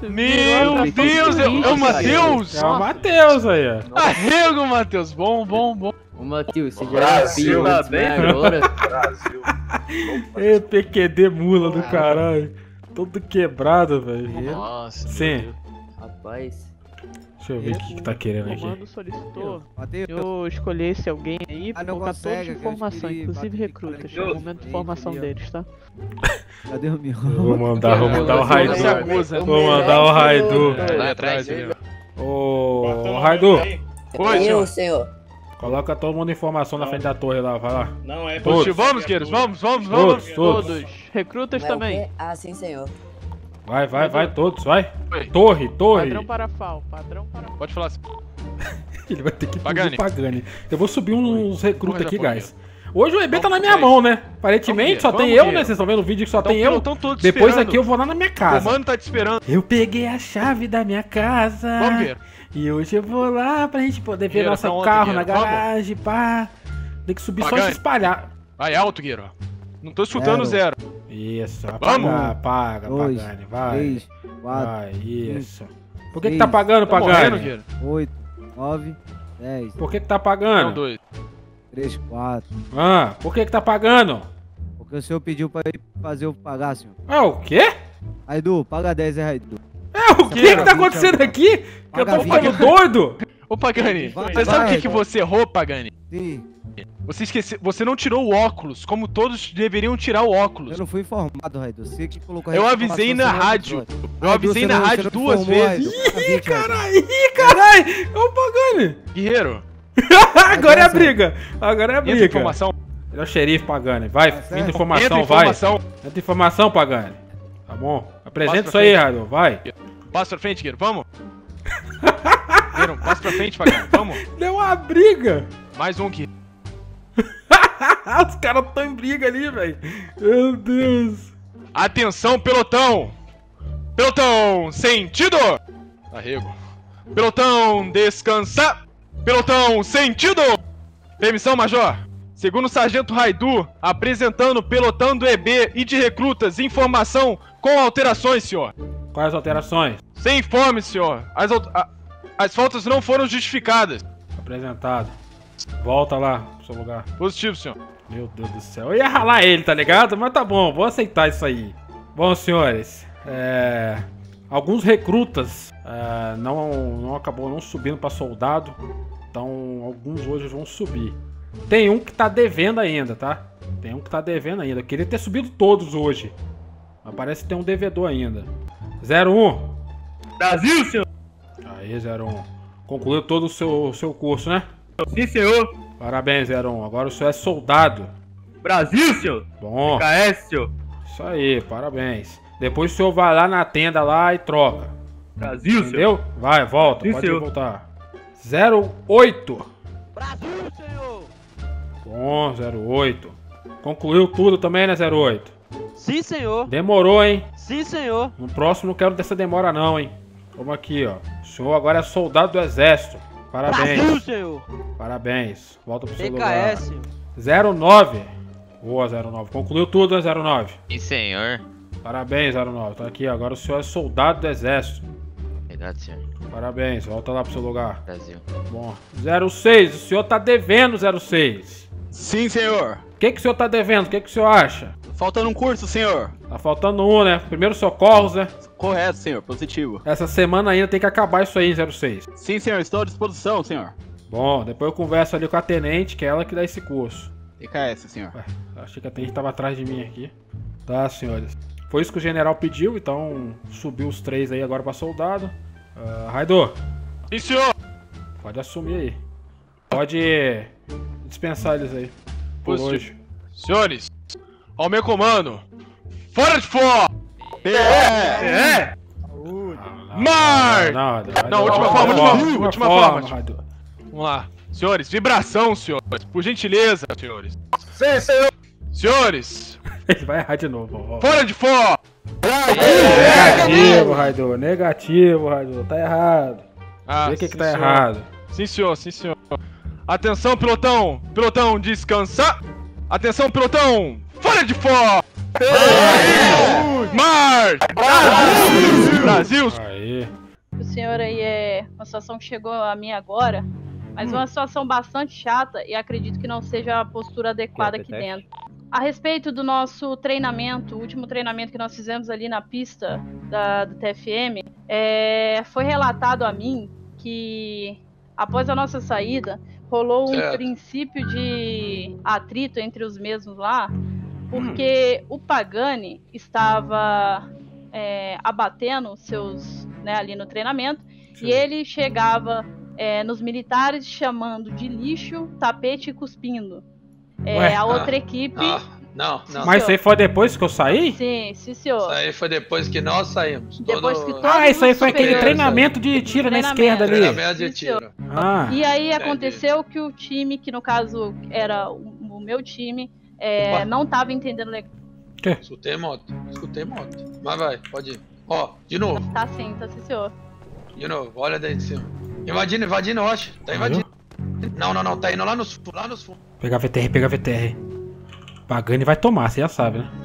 Meu Deus, é o Matheus! É o Matheus aí, ó. Arrego, Matheus. Bom, bom, bom. Ô, Matheus, você já Brasil, era filho tá antes, bem? mas agora... Brasil. Ei, P Q D mula do caralho. Todo quebrado, velho. Nossa. Sim. Rapaz... Deixa eu ver o que, que tá querendo O aqui. comando solicitou Mateus. que eu escolhesse alguém aí pra Ah, não colocar consegue, todas as que eu informações, escolhi inclusive Patrick recrutas. Patrick. É o momento de formação Deus. deles, tá? Cadê o meu? Vou mandar, vou mandar o Raidu. Se acusa. Vou mandar o Raidu. Vai atrás dele. Ô, Raidu, Oi, eu, senhor. senhor. coloca todo mundo em formação na frente da torre lá, vai lá. Não é Todos. Positivo, vamos, guerreiros. Vamos, vamos, Todos, vamos. todos. Todos. Recrutas Mas o também. quê? Ah, sim, senhor. Vai, vai, vai, todos, vai. Oi. Torre, torre. Padrão para FAO, padrão para FAO. Pode falar assim. Ele vai ter que Pagani. pedir Pagani. Eu vou subir uns recrutas Corre, aqui, Japonês. guys. Hoje o E B tá na Vamos, minha guerreiro. mão, né? Aparentemente Vamos, só tem guerreiro. eu, Vamos, né? Vocês estão vendo o vídeo que só Então, tem eu. Tão todos Depois esperando. aqui eu vou lá na minha O casa. comando tá te esperando. Eu peguei a chave da minha casa. Vamos, guerreiro. E hoje eu vou lá pra gente poder ver Guerreiro, nosso tá onde, carro na guerreiro? Vamos. garagem, pá. Tem que subir só e Pagani. se espalhar. Vai alto, guerreiro. Não tô escutando zero. Isso, Vamos. apaga, paga, Dois, Pagani, vai. três, quatro, Vai, isso. Por que, que seis, tá pagando, Tá morrendo, Pagani? guerreiro. oito, nove, dez, Por que que tá Não, pagando? dois. três, quatro. Ah, por que que tá pagando? Porque o senhor pediu pra ele fazer eu pagar, senhor. Ah, o quê? Raidu, paga dez, é Raidu. É, o que que tá acontecendo aqui? Que eu tô Paga ficando vinte. doido? Ô, Pagani, Vai, você sabe o vai, que, que vai. você errou, Pagani? Sim, Você esqueceu, você não tirou o óculos, como todos deveriam tirar o óculos. eu não fui informado, Raidu. Você que colocou a Eu reclamação, avisei você na não rádio. avisou. Eu Raidu, avisei você na não- rádio você não duas informou, vezes. Raidu. Paga Ih, vinte, Raidu. caralho, ih, caralho, é o Pagani. Guerreiro, Agora é a essa- briga, agora é a entra briga. informação. Ele é o xerife, Pagani. Vai, Tá entra certo. informação, Entra vai. informação. Entra informação, Pagani. Tá bom? Apresenta Passa isso pra aí, frente. Raidu, vai. Passa pra frente, guerreiro, vamos. Guerreiro, passa pra frente, Pagani, vamos. Deu uma briga. Mais um aqui. Os caras tão em briga ali, velho. Meu Deus. Atenção, pelotão! Pelotão, sentido! Arrego. Pelotão, descansa! Pelotão, sentido! Permissão, Major. Segundo o Sargento Raidu, apresentando o pelotão do E B e de recrutas, informação com alterações, senhor. Quais alterações? Sem informe, senhor. As, al- a- as faltas não foram justificadas. Apresentado. Volta lá pro seu lugar. Positivo, senhor. Meu Deus do céu. Eu ia ralar ele, tá ligado? Mas tá bom, vou aceitar isso aí. Bom, senhores, é... alguns recrutas é, não, não acabou não subindo pra soldado. Então, alguns hoje vão subir. Tem um que tá devendo ainda, tá? Tem um que tá devendo ainda. Eu queria ter subido todos hoje. Mas parece que tem um devedor ainda. zero um. Brasil, senhor! Aí, zero um. Concluiu todo o seu, seu curso, né? Sim, senhor! Parabéns, zero um. Agora o senhor é soldado. Brasil, senhor! Bom. P K S, senhor! Isso aí, parabéns. Depois o senhor vai lá na tenda lá e troca. Brasil, entendeu? senhor! Vai, volta, Sim, pode senhor. voltar. zero oito. Brasil, senhor! Bom, zero oito. Concluiu tudo também, né, zero oito? Sim, senhor! Demorou, hein? Sim, senhor! No próximo não quero dessa demora não, hein? Vamos aqui, ó. O senhor agora é soldado do exército. Parabéns. Brasil, senhor! Parabéns. Volta pro seu P K S. lugar. zero nove. Boa, zero nove. Concluiu tudo, né, zero nove? Sim, senhor. Parabéns, zero nove. Tá aqui, agora o senhor é soldado do exército. Obrigado, senhor. Parabéns, volta lá pro seu lugar. Brasil. Bom. zero seis, o senhor tá devendo, zero seis. Sim, senhor. O que que o senhor tá devendo? O que que o senhor acha? Faltando um curso, senhor. Tá faltando um, né? Primeiros socorros, né? Correto, senhor. Positivo. Essa semana ainda tem que acabar isso aí, zero seis. Sim, senhor. Estou à disposição, senhor. Bom, depois eu converso ali com a tenente, que é ela que dá esse curso. P K S, senhor. Ué, achei que a tenente tava atrás de mim aqui. Tá, senhores. Foi isso que o general pediu, então subiu os três aí agora pra soldado. Uh, Raidor. Sim, senhor. Pode assumir aí. Pode dispensar eles aí. Por Positivo. hoje. Senhores, ao meu comando, fora de fora! P E! É! Mar! Não, não, não, Não, última não, forma, não, última, última última forma, forma. Raidor. Vamos lá. Senhores, vibração, senhores. Por gentileza, senhores. Sim, senhor. Senhores, Ele vai errar de novo. Ó. fora de fora! Negativo, Raidor. Negativo, Raidor. Tá errado. Ah, Vê o que, que sim, tá senhor. errado. Sim, senhor, sim, senhor. Atenção, pilotão! Pilotão, descansa! Atenção, pilotão! Fora de fora! Mar! Brasil! Brasil! Aí. O senhor aí é uma situação que chegou a mim agora, mas uma situação bastante chata e acredito que não seja a postura adequada aqui dentro. A respeito do nosso treinamento, o último treinamento que nós fizemos ali na pista da, do T F M, é, foi relatado a mim que após a nossa saída, rolou um Certo. princípio de atrito entre os mesmos lá, porque o Pagani estava é, abatendo seus, né, ali no treinamento, e ele chegava é, nos militares chamando de lixo, tapete e cuspindo. É, Ué? a outra Ah, equipe... ah, não, não. Mas isso aí foi depois que eu saí? Sim, sim, senhor. Isso aí foi depois que nós saímos. Depois Todo- que todos Ah, isso aí os foi aquele superiores- treinamento de tiro na Treinamento. esquerda ali. Treinamento de Sim, senhor. tiro. Ah. E aí Entendi. aconteceu que o time, que no caso era o, o meu time, é, Opa. não tava entendendo legal. Escutei moto, escutei moto. Mas vai, pode ir. Ó, de novo, Tá sim, tá sim, senhor. de novo, olha daí de cima. Invadindo, invadindo, eu acho. Tá invadindo. Não, não, não, tá indo lá nos fundos, lá nos fundos. Pegar V T R, pegar V T R. Pagani vai tomar, você já sabe, né?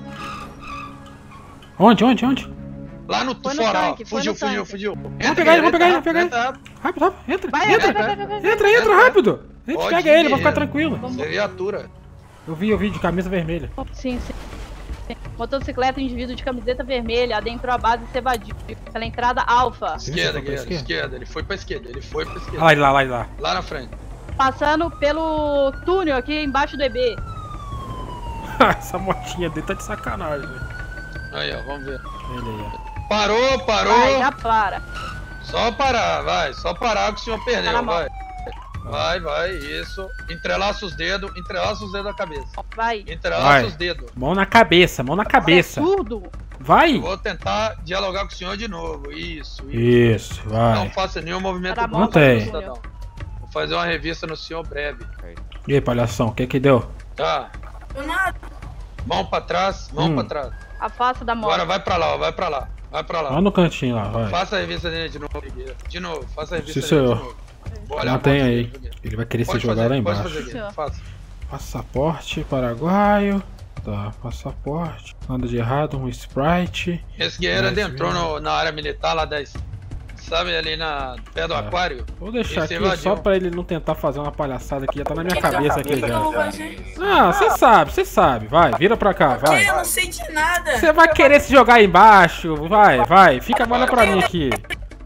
Onde, onde, onde? Lá no Foi no fora, tanque, ó. foi Fugiu, no fugiu, tanque. fugiu. Vamos pegar ele, vamos pegar ele, vamos pegar ele. Rápido, rápido, entra, Vai, entra. vai, vai, vai, vai, Entra, vai. entra, rápido. A gente Pode pega ir, ele, vai ficar guerreiro. tranquilo. Você é viatura. Eu vi, eu vi, de camisa vermelha. Sim, sim. Motocicleta, indivíduo de camiseta vermelha, adentrou a base e se evadiu. Pela entrada alfa. Esquerda, pra guerreiro, esquerda? esquerda. Ele foi pra esquerda, ele foi pra esquerda. Ah, lá, ele lá, lá, ele lá. Lá na frente. Passando pelo túnel aqui embaixo do E B. Essa motinha dele tá de sacanagem, velho. Aí, ó, vamos ver. Ele aí, ó. Parou, parou. Vai, já para. Só parar, vai. Só parar que o senhor perdeu, Tá na mão. vai. Vai, vai, isso. Entrelaça os dedos, entrelaça os dedos da cabeça. Vai. Entrelaça Vai. os dedos. Mão na cabeça, mão na cabeça. Surdo. Vai. Vou tentar dialogar com o senhor de novo. Isso, isso. Isso, Não vai. faça nenhum movimento Tá bom, Não brusco, tem. cidadão. Vou fazer uma revista no senhor breve. E aí, palhação, o que que deu? Tá. Mão pra trás, mão Hum. pra trás. Afasta da moto. Agora vai pra lá, ó, vai pra lá. Vai pra lá. Lá no cantinho lá, vai. Faça a revista dele de novo, Guilherme. De novo, faça a revista Sim, dele de senhor. novo. Vou olhar a Mantém foto aí. dele, Guilherme. Ele vai querer ser Pode jogado fazer, lá pode embaixo. fazer, Guilherme, faça. Passaporte paraguaio. Tá, passaporte. Nada de errado, um Sprite. Esse guerreiro Mais adentrou vinte. no- na área militar lá da. Sabe, ali na pé do Tá. aquário? Vou deixar Esse aqui invadiu. só pra ele não tentar fazer uma palhaçada aqui. Já tá na minha Que que é cabeça uma aqui cabeça que eu vou já. fazer? Não, você sabe, você sabe. Vai, vira pra cá, vai. Eu não sei de nada. Você vai querer se jogar aí embaixo. Vai, vai. Fica, olha pra mim aqui.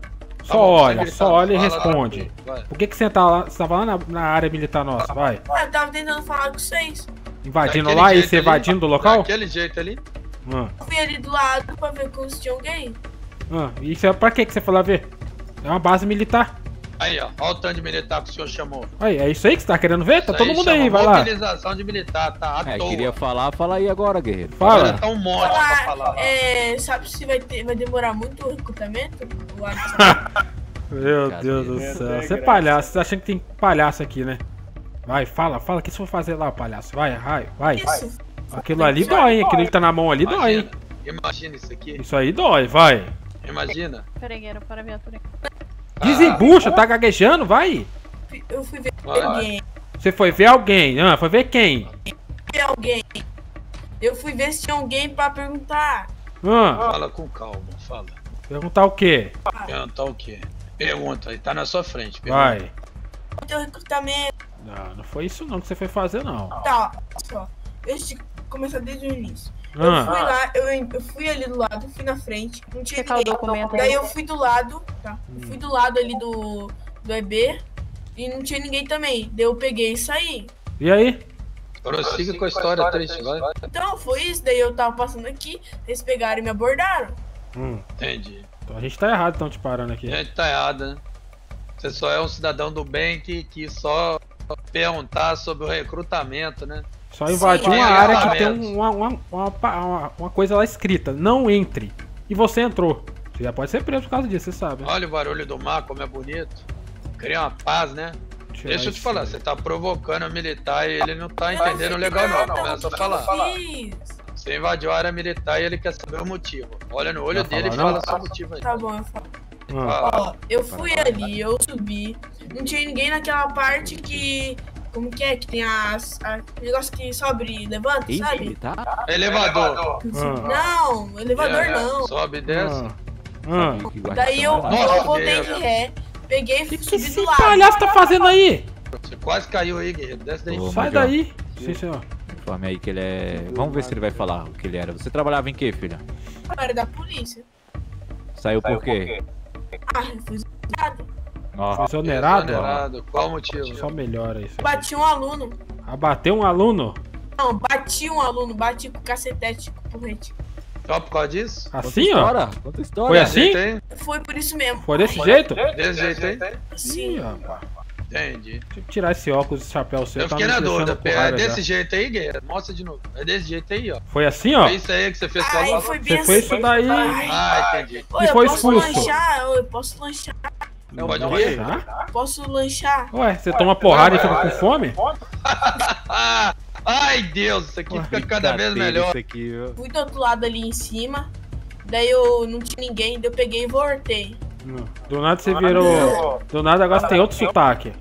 Só olha, só olha e responde. Por que que você tá lá, você tava lá na, na área militar nossa? Vai. Ué, eu tava tentando falar com vocês. Invadindo Daquele lá e jeito se ali, evadindo do local? Daquele jeito ali. Ah, Eu fui ali do lado pra ver se tinha alguém. ah, isso é pra que que você foi lá ver? É uma base militar. Aí, ó. Olha o tanto de militar que o senhor chamou. Aí, é isso aí que você tá querendo ver? Tá Isso todo mundo aí, chama vai lá. mobilização de militar, tá? À É, toa. queria falar, fala aí agora, guerreiro. Fala. Olha, tá um monte pra falar. É, sabe se vai, ter, vai demorar muito o recrutamento? O WhatsApp? Meu Deus do céu. Você é palhaço, você tá achando que tem palhaço aqui, né? Vai, fala, fala. O que você vai fazer lá, palhaço? Vai, vai, vai. Isso. Aquilo ali dói, hein? Aquilo que tá na mão ali dói, hein? Imagina isso aqui. Isso aí dói, vai. Imagina. Peraí, guerreiro, para a viatura. Desembucha, tá gaguejando, vai. Eu fui ver Vai. alguém. Você foi ver alguém, ah, foi ver quem? Ver alguém. Eu fui ver se tinha alguém pra perguntar. Ah, Fala com calma, fala. perguntar o quê? Perguntar o quê? Pergunta, aí tá na sua frente. Pergunta. Vai. O teu recrutamento. Não, não foi isso não que você foi fazer, não. Tá, olha só. Deixa eu começar desde o início. Ah. Eu fui lá, eu, eu fui ali do lado, fui na frente, não tinha Checar o ninguém. documento Daí aí. eu fui do lado, tá? Eu fui do lado ali do, do E B e não tinha ninguém também. Daí eu peguei e saí. E aí? Prossiga com a história triste, vai. Então foi isso, daí eu tava passando aqui, eles pegaram e me abordaram. Hum, Entendi. então a gente tá errado, então, te parando aqui. A gente tá errado, né? Você só é um cidadão do bem que, que só perguntar sobre o recrutamento, né? Só invadiu Sim, uma é, área que tem exatamente. uma, uma, uma, uma, uma coisa lá escrita. Não entre. E você entrou. Você já pode ser preso por causa disso, você sabe. Olha o barulho do mar, como é bonito. Cria uma paz, né? Tirar Deixa eu te isso falar, aí. você tá provocando o militar e ele não tá Eu não entendendo fiz legal não. nada, Começa a o que falar. eu fiz? Você invadiu a área militar e ele quer saber o motivo. Olha no olho Vai dele e falar, fala não? seu motivo aí. Tá bom, eu falo. Ah, Ó, eu fui ali, eu subi. Não tinha ninguém naquela parte que. Como que é? Que tem as. A, negócio que sobe e levanta, Ih, sabe? tá? Elevador. ah, Não, elevador É, não. Sobe e desce. ah. Daí eu, Nossa, eu voltei Deus. de ré, peguei e O que, que subi esse do lado. palhaço tá fazendo aí? Você quase caiu aí, guerreiro. Desce daí. Ô, Sai Major, daí. Sim, senhor. Informe aí que ele é... Vamos ver se ele vai falar o que ele era. Você trabalhava em quê, filha? Eu era da polícia. Saiu por quê? Ah, eu fui exonerado. Ó, Exonerado? Exonerado. Qual o motivo? Só melhora isso. Bati um aluno. Abateu um aluno? Não, bati um aluno, bati com cacetete, com porrete. Só por causa disso? Assim, ó? história, conta história. Foi assim? Jeito aí? Foi por isso mesmo. Foi desse jeito? Desse jeito aí? Sim. Ih, rapaz. Entendi. Deixa eu tirar esse óculos, esse chapéu seu. Eu tá fiquei me na deixando dúvida. com É raiva desse já. jeito aí, guerreiro? Mostra de novo. É desse jeito aí, ó. Foi assim, ó? É isso aí que você fez com a Ai, luva? foi bem Você foi assim. isso daí. Ah, entendi. Oi, E eu foi posso expulso. lanchar? Eu posso lanchar? Não Pode pode ir? lanchar? Posso lanchar? Ué, você toma porrada e fica com fome? Ai, Deus, isso aqui fica cada vez melhor. Isso aqui, viu? Fui do outro lado ali em cima. Daí eu não tinha ninguém, daí eu peguei e voltei. Não. Do nada você virou. Do nada agora você tem outro sotaque.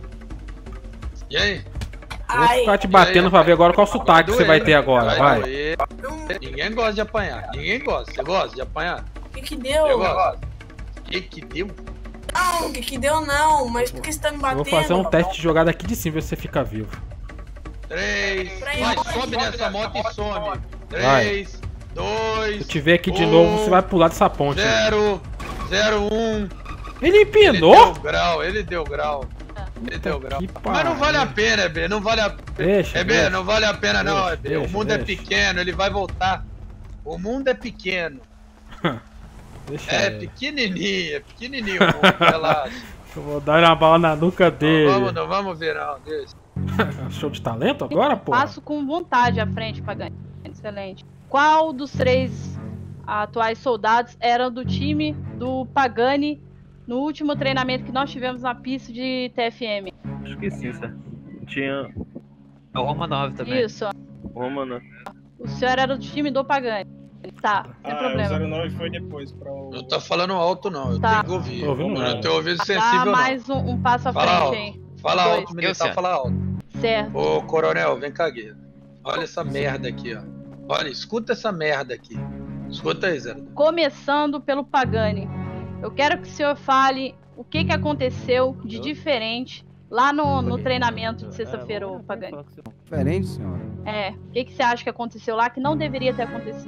E aí? Eu vou Ai, ficar te batendo pra ver agora qual sotaque você vai ter agora, vai. doer. Ninguém gosta de apanhar. Ninguém gosta. Você gosta de apanhar? o que que deu? Eu gosto. O que que deu? Não, o que que deu não, mas por que você tá me Eu batendo? vou fazer um teste de jogada aqui de cima, ver se você fica vivo. Três. Pra Vai, onde? sobe nessa moto e some. Vai. Três. Dois. Se eu te ver aqui de um, novo, você vai pular dessa ponte. Zero. Zero, um. Ele Ele empinou? deu grau, ele deu grau. Ele deu grau. que Mas não vale a pariu. pena, E B, não vale a pena. Deixa, É B, deixa. não vale a pena não, Deixa, E B. O deixa, mundo é deixa. pequeno, ele vai voltar. O mundo é pequeno. Deixa É ele. pequenininho, é pequenininho o mundo, relaxa. Eu vou dar uma bala na nuca dele. Não vamos, não vamos ver não, deixa. Show de talento agora, pô? Passo com vontade à frente, Pagani. Excelente. Qual dos três atuais soldados eram do time do Pagani no último treinamento que nós tivemos na pista de T F M? Acho que sim, Sá. Tinha. É o Roma nove também. Isso. O Roma nove. O senhor era do time do Pagani. Tá, sem Ah, problema. o zero nove foi depois pra o... Não tá falando alto não, eu Tá. tenho que ouvir. Tô ouvindo Eu nada. não tenho ouvido Dá sensível não. mais um, um passo à Fala frente alto. aí. Fala Dois. alto, militar, fala alto. Certo. Ô, coronel, vem cá, guerreiro. Olha essa merda aqui, ó. Olha, escuta essa merda aqui. Escuta aí, Zé. Começando pelo Pagani. Eu quero que o senhor fale o que, que aconteceu de diferente lá no, no treinamento de sexta-feira, ô Pagani. Diferente, senhora? É, o que, que você acha que aconteceu lá que não deveria ter acontecido?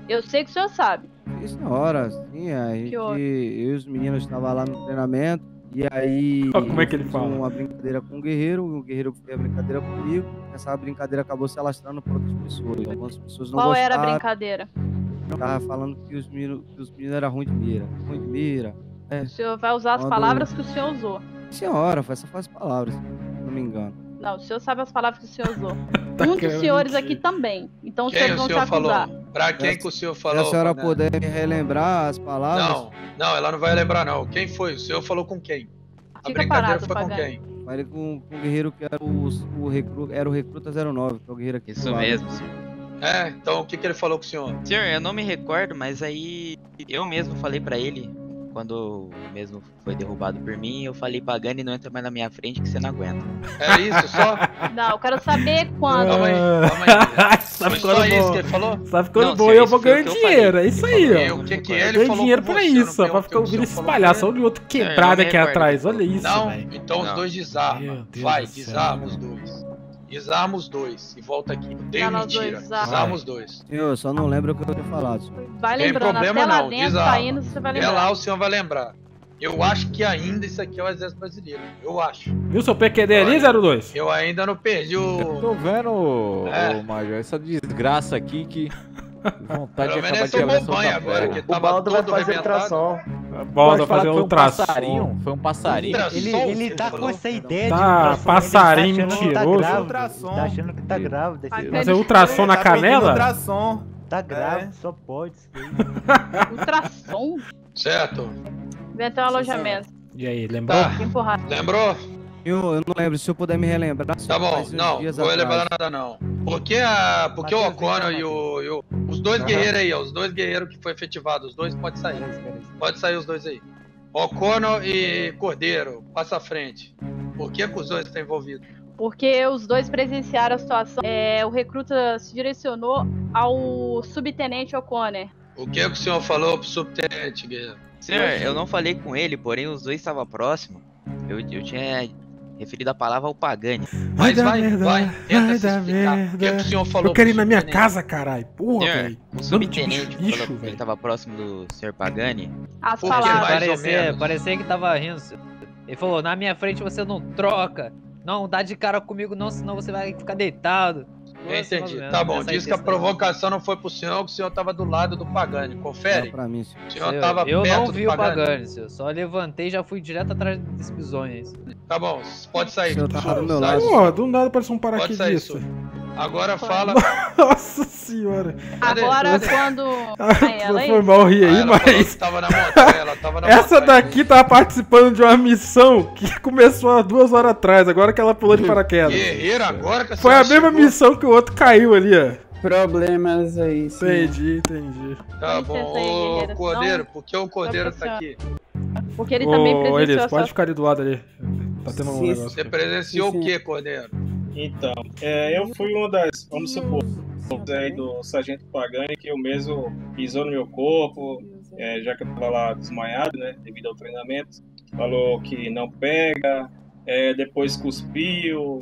Eu sei que o senhor sabe. Sim, senhora, sim, a gente, Que houve? eu e os meninos estavam lá no treinamento, e aí... Ó, como é que ele eu fiz fala? uma brincadeira com o guerreiro, o guerreiro fez a brincadeira comigo, essa brincadeira acabou se alastrando para outras pessoas, algumas pessoas não Qual gostaram. era a brincadeira? Tava falando que os meninos, que os meninos eram ruins de mira, ruim de mira. É. O senhor vai usar as Quando- palavras que o senhor usou. Senhora, foi essas palavras, se não me engano. Não, o senhor sabe as palavras que o senhor usou. Tá um dos querendo senhores mentir. aqui também. Então os Quem senhores o vão te senhor falou? acusar. Pra quem que o senhor falou? Se a senhora Fernando? puder me relembrar as palavras... Não, não, ela não vai lembrar não. Quem foi? O senhor falou com quem? A Fica brincadeira parado, foi com Pagani. quem? Falei com, com o guerreiro que era o, o, recru, era o Recruta zero nove, que é o guerreiro aqui. Isso do lado. mesmo, senhor. É, então o que, que ele falou com o senhor? Senhor, eu não me recordo, mas aí eu mesmo falei pra ele, quando mesmo foi derrubado por mim, eu falei, Pagani, não entra mais na minha frente que você não aguenta. É isso, só? Não, eu quero saber quando. Calma aí, calma aí. Tá Foi ficando só isso bom. que ele falou? Tá ficando Não, bom senhor, e eu isso vou foi o ganhar que eu dinheiro. falei. É isso aí, E ó. o que que Eu ele ganho falou dinheiro com pra você? isso, Eu ó. não Pra ficar perguntei o ouvindo que o esse senhor palhaço. falou Olha o outro eu não quebrado me aqui recordo atrás. do que Olha isso, Não, velho. então os Não. dois desarma. Meu Deus Vai, do céu. desarma os dois. Desarma os dois e volta aqui. Não tenho Não, nós dois, mentira. desarma. Desarma os dois. Senhor, só não lembro o que eu tinha falado, senhor. Vai Tem lembrando, problema até lá não, dentro, desarma. saindo, você vai Até lembrar. lá o senhor vai lembrar. Eu acho que ainda isso aqui é o exército brasileiro. Eu acho. Viu seu P Q D ali, zero dois? Eu ainda não perdi o... Tô vendo, ô, É. ô, Major, essa desgraça aqui que... Vontade Pelo de menos acabar é de quebrar tomou banho essa agora, perna. que tava todo arrebentado. A bola Pode falar fazer que foi um ultrassom. passarinho, foi um passarinho. Ultrassom, Ele, ele tá você com falou? essa ideia de Tá, ultrassom, passarinho ele tá achando que tá mentiroso. grávida, Ultrassom. Tá achando que tá grávida. esse- Pagani. Fazer ultrassom na Tá pedindo canela? ultrassom. Tá grávida, É. só pode. isso aí. Ultrassom? Certo. Vem até um alojamento. E aí, lembrou? Tá. Empurrar. Lembrou? Eu, eu não lembro, se eu puder me relembrar. Tá bom, faz uns não, dias vou atrás. lembrar nada não. Porque, a, porque o Matheus, O'Connor vem cá, e o, e o- os dois guerreiros aí, ó, os dois guerreiros que foi efetivado, os dois pode sair. Pode sair os dois aí. O'Connor e Cordeiro, passa à frente. Por que, que os dois estão envolvidos? Porque os dois presenciaram a situação. É, o recruta se direcionou ao subtenente O'Connor. O que, que o senhor falou pro subtenente, guerreiro? Senhor, eu não falei com ele, porém os dois estavam próximos. Eu, eu tinha referido a palavra ao Pagani. Mas dar vai, merda, vai, tenta vai se dar explicar. O que, que merda. o senhor falou Eu quero ir pro na minha subtenente? casa, caralho. Porra, Senhor, velho. o Bando de subtenente bicho, falou que ele velho. tava próximo do senhor Pagani. As Por que palavras. mais ou Parecia, menos? parecia que tava rindo. senhor. Ele falou, na minha frente você não troca. Não dá de cara comigo não, senão você vai ficar deitado. Eu entendi. Tá bom, diz que a provocação não foi pro senhor, que o senhor tava do lado do Pagani. Confere. Pra mim, senhor. O senhor Eu, tava eu perto não do vi o Pagani. Pagani, senhor. Só levantei e já fui direto atrás desse bisonho aí. senhor. Tá bom, pode sair. O senhor tá do meu Sai. lado. Porra, do nada parece um Pode sair, paraquedista. senhor. Agora fala. Nossa senhora. Cadê? Agora, quando. Aí, ela aí. Foi mal rir Ah, aí, ela falou mas... que tava na montanha, ela tava na Essa montanha. daqui tava participando de uma missão que começou há duas horas atrás, agora que ela pulou de paraquedas. Guerreiro, agora que a Foi a senhora mesma chegou. missão que o outro caiu ali, ó. Problemas aí, sim. Entendi, entendi. Tá Licença bom, aí, ô guerreiro, Cordeiro, senão- por que o Cordeiro Só tá aqui? Porque ele também Ô, presenciou Elias, a pode sua. ficar ali do lado ali. Tá tendo um Sim, negócio. Você presenciou Sim, o sim. que, Cordeiro? Então, é, eu fui uma das, vamos supor, aí do Sargento Pagani, que eu mesmo pisou no meu corpo, é, já que eu tava lá desmaiado, né, devido ao treinamento. Falou que não pega, é, depois cuspiu,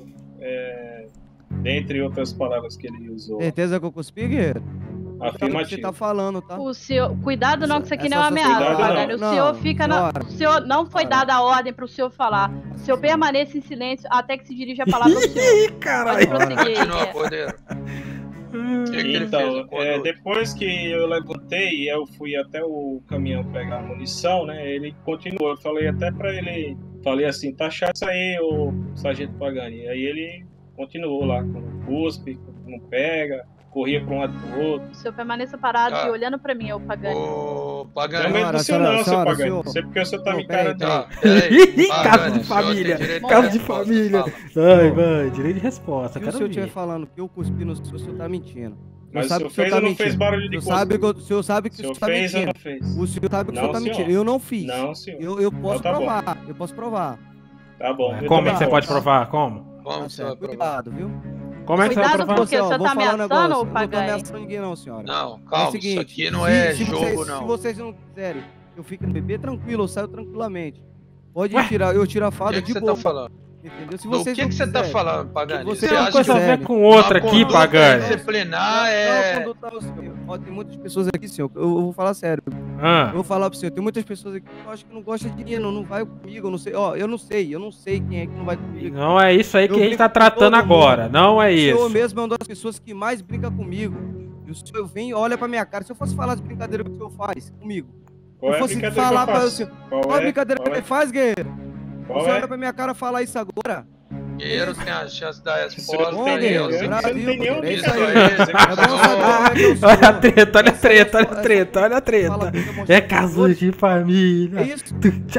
é, dentre outras palavras que ele usou. Certeza que eu cuspi, guerreiro? Você Afirmativo. tá falando, tá? O senhor, cuidado não, que isso aqui não é uma Essa ameaça, sociedade Pagani. O não. senhor Não, fica na. senhora. O senhor não foi Senhora. dada a ordem pro senhor falar. O senhor permaneça em silêncio até que se dirija a palavra ao senhor. Ih, Pode caralho. prosseguir aí, Continua, guerreiro. Cordeiro. O que, que ele fez? Então, o é, Cordeiro? depois que eu levantei e eu fui até o caminhão pegar a munição, né? Ele continuou. Eu falei até pra ele, falei assim, tá chato isso aí, ô Sargento Pagani. Aí ele continuou lá, com cuspe, não pega, corria pra um lado pro outro. O senhor permaneça parado Tá. e olhando pra mim, ô Pagani. Ô, Não Pagani. medo do senhor senhora, não, seu senhora, Pagani. senhor. Não sei porque o senhor tá Não, me peraí, encarando. Tá, peraí. Ih, Pagani, casa de o senhor tem família. direito de Casa de resposta, família. fala. Vai, vai, direito de resposta. Se o Quero senhor estiver ver. falando que eu cuspi no senhor, o senhor tá mentindo. Mas o sabe senhor que o senhor fez tá ou não mentindo. fez barulho de O senhor sabe que eu- o senhor sabe que O o senhor senhor tá fez ou mentindo. não fez? O senhor sabe que o senhor Não, tá senhor. mentindo. Eu não fiz. Não, senhor. Eu, eu posso Então tá bom. provar. Eu posso provar. Tá bom. eu Como é também que você posso. pode provar? Como? Como Tá você vai certo. provar? Cuidado, viu? Como é que você vai Cuidado, provar? porque o senhor vou tá falar um ameaçando, negócio. ô Eu não tô Pagani? ameaçando ninguém não, senhora. Não, É o calma, seguinte, isso aqui não se- é se jogo, vocês, não. Se vocês não quiserem, eu fico no bebê tranquilo, eu saio tranquilamente. Pode tirar, eu tiro a O farda que, que de você boa. tá falando? Entendeu? Se Do vocês que, não que você tá quiserem, falando, Pagani? que Você vocês Tem uma acha coisa a que ver com outra uma aqui, conduta Pagani. disciplinar Não, é... quando tá o senhor. Ó, tem muitas pessoas aqui, senhor, eu, eu vou falar sério. Ah. Eu vou falar pro senhor, tem muitas pessoas aqui que eu acho que não gostam de mim, não, não vai comigo, eu não sei. Ó, eu não sei, eu não sei quem é que não vai comigo. Não é isso aí que Eu a gente brinco tá com tratando todo agora. mundo. Não é O senhor isso. mesmo é uma das pessoas que mais brinca comigo. E o senhor vem e olha pra minha cara. Se eu fosse falar as brincadeiras que o senhor faz comigo, Qual se é eu a fosse brincadeira falar que eu pra faço? você, Qual qual a é? brincadeira Qual que é? você faz, guerreiro? Qual Você é? olha pra minha cara e fala isso agora. Guerreiro tem a chance da resposta. Bom, guerreiro, eu sei que você não tem nenhum isso disso aí. aí. Você que É bom saber como é que eu sou. Olha a treta, olha a treta, olha a treta, olha a treta. É caso de família. É isso?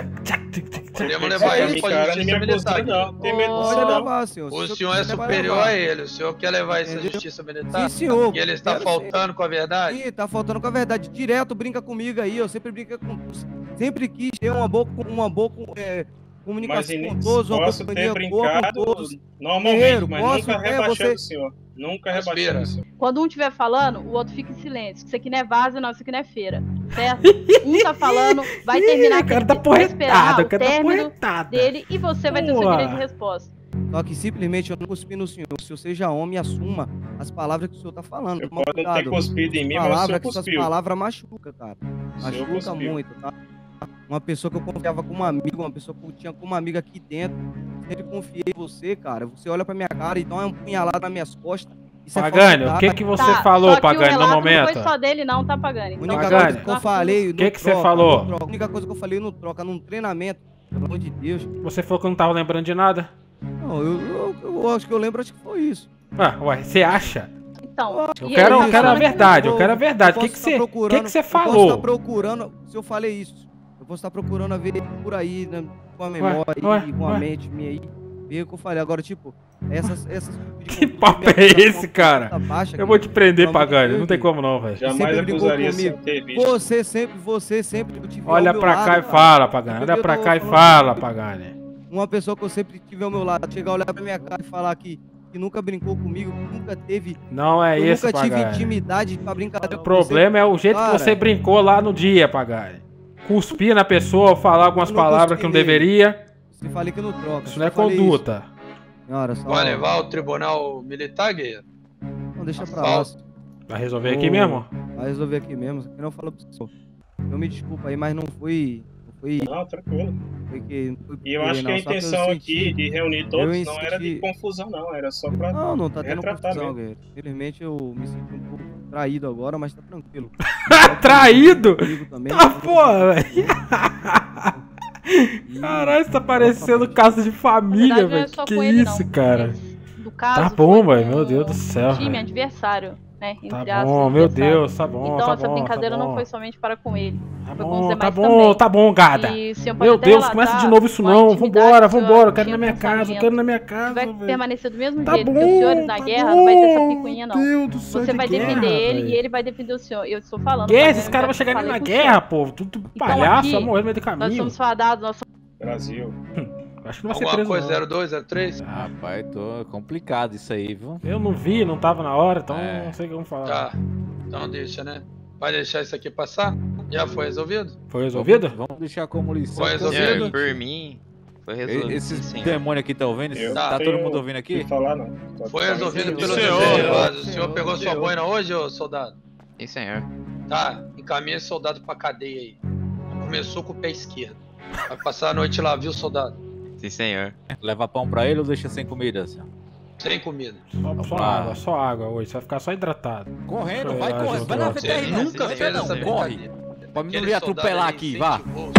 Podemos levar ele pra Cara, justiça ninguém militar. acusa, não. Tem medo Pode disso, não. levar, senhor. O Se senhor é quiser, vai superior levar. a ele. O senhor quer levar isso à Entendeu? justiça militar? Sim, senhor. E ele está Quero faltando com a verdade? Ih, tá faltando com a verdade. Direto brinca comigo aí, eu sempre brinca com. Sempre quis ter uma boa, uma boa é, comunicação Mas com todos, uma posso ter companhia boa com brincado todos. normalmente, Guerreiro, mas posso nunca ter rebaixando você- o senhor. Nunca Respira. rebaixando o senhor. Quando um estiver falando, o outro fica em silêncio. Isso aqui não é vaza, não, isso aqui não é feira. Certo? Um tá falando, vai terminar Ih, cara, tá vai esperar porretada, o cara, tá término porretada. dele e você vai ter o seu Boa. direito de resposta. Só que simplesmente eu não cuspi no senhor. Se você seja homem, assuma as palavras que o senhor tá falando. Eu Toma posso não ter cuidado. cuspido em mim, mas o Palavra senhor que suas cuspiu. palavras machucam, cara. O senhor Machuca cuspiu. muito, tá? Uma pessoa que eu confiava como amigo, uma pessoa que eu tinha como amiga aqui dentro. Sempre confiei em você, cara. Você olha pra minha cara e dá uma punhalada nas minhas costas. Isso é Pagani, o falsidade. que que você Tá, falou, só que o Pagani, no relato momento? não foi só dele, não, tá, Pagani? A única Pagani, coisa que eu falei. o que não que você troca, falou? não troca. A única coisa que eu falei não troca. Num treinamento, pelo amor de Deus. Você falou que eu não tava lembrando de nada? Não, eu, eu, eu acho que eu lembro, acho que foi isso. Ah, ué, você acha? Então, Eu e quero, ele eu tá quero a falando que- verdade, eu quero a verdade. O que posso que estar você, o que procurando- que você Eu posso estar falou? procurando, se eu falei isso, eu posso estar procurando a ver por aí, né, com a memória, ué, e com a ué. mente minha aí, ver o que eu falei. Agora, tipo, essas... essas Que papo é esse, cara? Eu vou te prender, Pagani, não tem como não, velho. Jamais acusaria sem ter visto. Você sempre, você sempre... eu tive Olha ao meu pra lado, cá e cara. fala, Pagani, olha Eu pra tô cá e falando fala, que Pagani. Uma pessoa que eu sempre tive ao meu lado, chegar a olhar pra minha cara e falar que, que nunca brincou comigo, que nunca teve... Não é eu isso, nunca tive Pagani. intimidade pra brincadeira O com problema você. é o jeito Cara, que você brincou lá no dia, Pagani. Cuspir na pessoa, falar algumas eu não palavras que não cuspi nele. deveria. Se falei que não troca. Isso se não é falei conduta. Senhora, só... Vai levar ao tribunal militar, guerreiro? Não, deixa pra lá. Falta. Vai resolver aqui mesmo? Vai resolver aqui mesmo. Que não falo pro senhor. Eu me desculpa aí, mas não fui... Não, fui, Não, tranquilo. foi que, não fui E eu querer, acho que a não, só eu intenção senti- aqui de reunir eu todos não era de senti- confusão, não. Era só pra Não, não tá tendo retratar confusão, mesmo. guerreiro. Infelizmente eu me senti um pouco traído agora, mas tá tranquilo. Traído? Comigo também, Tá tá porra, velho. Caralho, isso tá parecendo caso de família, Na verdade, não é velho. só Que com ele, isso, não. cara? Do caso, Tá bom, foi velho. com Meu Deus do céu, o time velho. adversário, né? Tá Entre aspas, bom, meu adversário. Deus, tá bom, Então tá essa bom, brincadeira tá não bom. foi somente para com ele. Tá foi com os bom, demais tá bom, também. tá bom, gada. E o senhor pode Meu até Deus, começa de relatar novo isso com a não. intimidade Vambora, que o senhor vambora. Eu quero ir tinha na minha no casa, eu pensamento. quero ir na minha casa, Vai velho. permanecer do mesmo Tá jeito, porque os senhores bom, na tá guerra não vai ter essa bom. picuinha, não. Deus do céu, Você de vai defender guerra, ele velho. e ele vai defender o senhor. Eu estou falando. Guerra, Pagani, esses caras vão já chegar falei na com o guerra, senhor. povo. Tudo Então, palhaço, aqui, vai morrer no meio do Nós caminho. somos fadados, nós somos... Brasil. Acho que não vai ser Alguma preso, coisa, não. zero dois, zero três? Rapaz, tô complicado isso aí, viu? Eu não vi, não tava na hora, então É. não sei como falar. Tá, então deixa, né? Vai deixar isso aqui passar? Já foi resolvido? Foi resolvido? Vamos deixar como lição. Foi porque resolvido? É, por mim, foi resolvido. Esses sim. demônios aqui estão ouvindo? Eu Tá não todo tenho mundo ouvindo aqui? o que falar, não. Pode Foi falar. resolvido pelo Senhor. senhor. O senhor pegou sua boina hoje, ô soldado? Sim, senhor. Tá, encaminha esse soldado pra cadeia aí. Começou com o pé esquerdo. Vai passar a noite lá, viu, soldado? Sim, senhor. Leva pão pra ele ou deixa sem comida? Assim? Sem comida. Só, só Ah. água, só água hoje. Você vai ficar só hidratado. Correndo, Foi vai lá, correndo. Vai na juntou. Você V T R, nunca não, fez não, essa corre. brincadeira. Pra mim não Aquele lhe soldado atropelar ali aqui, vá. incentivou-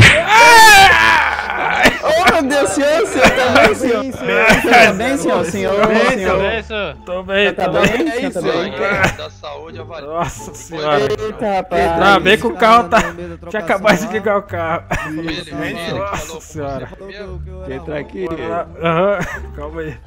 Ô, meu Deus, senhor, senhor, tá bem, senhor? Senhor, tá bem, senhor? Senhor, senhor. Tô bem, Tá tô bem? bem. Senhor, tá bem? Saúde, da saúde, avalia. Nossa senhora. Eita, rapaz. Tá bem que o carro tá. no meio da Tinha trocação acabado de lá. ligar o carro. Ele, ele, ele Nossa falou com senhora. você primeiro. Eu Quer era entrar aqui? Aham, calma aí.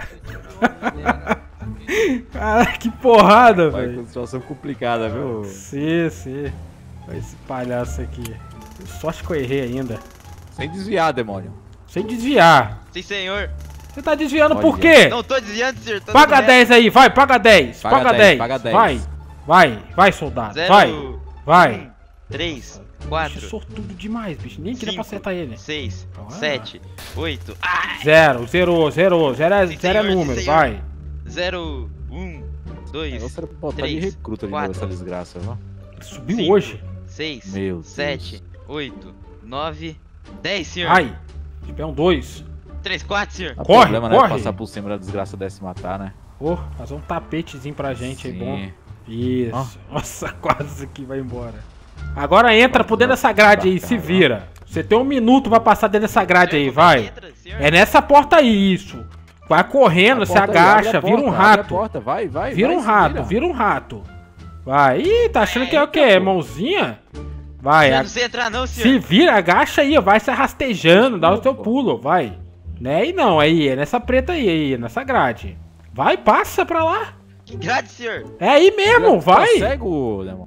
Cara, que porrada, Vai velho. com situação complicada, viu? Sim, sim. Olha esse palhaço aqui. Sorte que eu errei ainda. Sem desviar, demônio. Sem desviar. Sim, senhor. Você tá desviando Olha. por quê? Não tô desviando, senhor. Tô Paga dando dez aí, vai, paga dez. Paga Paga dez, dez. paga dez. Vai, vai, vai, soldado. Zero, Vai, vai. três, Bicho, quatro, sortudo demais, bicho. Nem tira pra cinco, acertar ele. seis, Ah. sete, oito, ah, Zero, zerou, zerou. Zero é, Sim, zero é senhor, sim, número, senhor. vai. zero, um, dois, Você era pra botar de três, recruta de quatro, novo essa desgraça, viu? Subiu cinco, hoje. seis, Meu Deus. sete, oito, nove, dez, senhor. Ai, tiver um dois. três, quatro, senhor. O Corre, problema, né? corre. Passar por cima da desgraça dessa e matar, né? Pô, fazer um tapetezinho pra gente aí, Sim. bom. Isso. Ó. Nossa, quase que vai embora. Agora entra por dentro dessa grade aí, se vira. Você tem um minuto pra passar dentro dessa grade aí, vai. É nessa porta aí, isso. Vai correndo, A se porta aí, agacha, abre a vira um porta, abre a rato. porta, vai, vai, Vira vai, um se rato, vira. vira um rato. Vai. Ih, tá achando que é o quê? Mãozinha? Vai. Eu a- não sei entrar não, senhor. Se vira, agacha aí, ó, vai se rastejando, dá o teu pulo, vai. Não é aí não, aí, é nessa preta aí, aí, é nessa grade. Vai, passa pra lá. Que grade, senhor? É aí mesmo, vai. Tá cego, Demon?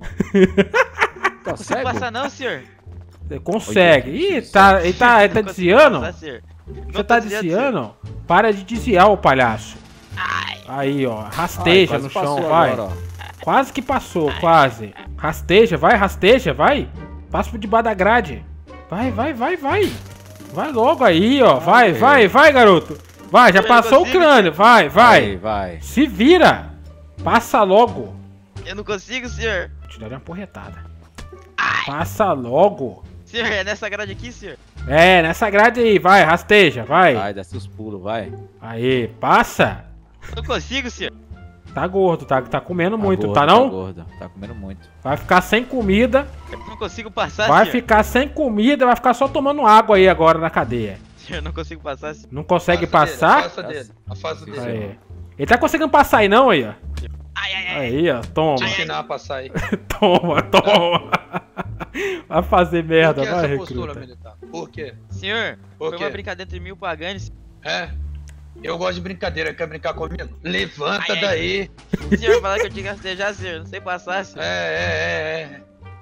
Tá Não consigo cego? passar não, senhor. Você consegue. Ih, tá, ele tá, ele tá Não consigo desviando? passar, senhor. Você Não tá tô desviando, desviando? Para de desviar, ô palhaço. Aí, ó, rasteja Ai, quase no chão, passou vai. agora, Quase que passou, quase. Rasteja, vai, rasteja, vai. Passa por debaixo da grade. Vai, vai, vai, vai. Vai logo aí, ó. Vai, vai, vai, garoto. Vai, já Eu passou o consigo, crânio. Vai, vai. Vai, vai. Se vira. Passa logo. Eu não consigo, senhor. Vou te dar uma porretada. Passa logo. Senhor, é nessa grade aqui, senhor? É, nessa grade aí, vai, rasteja, vai. Vai, desce os pulos, vai. Aí, passa. Eu não consigo, senhor. Tá gordo, tá, tá comendo muito, gordo, tá não? Tá gordo, tá comendo muito. Vai ficar sem comida, Eu não consigo passar, vai senhor. ficar sem comida, vai ficar só tomando água aí agora na cadeia. Senhor, eu não consigo passar, senhor. Não consegue Afasta dele, passar? Afasta dele, afasta dele. Aí. Ele tá conseguindo passar aí não, aí, ó. Aí, ó, toma. Te ensinar a passar aí. Toma, toma. Vai fazer merda, Por que vai, essa postura, recruta. militar? Por quê? Senhor, Por foi quê? uma brincadeira entre mil e Pagani. É? Eu gosto de brincadeira, quer brincar comigo? Levanta Ai, ai. daí. Senhor, falar que eu tinha que rastejar, senhor. Não sei passar, senhor. É, é, é, é.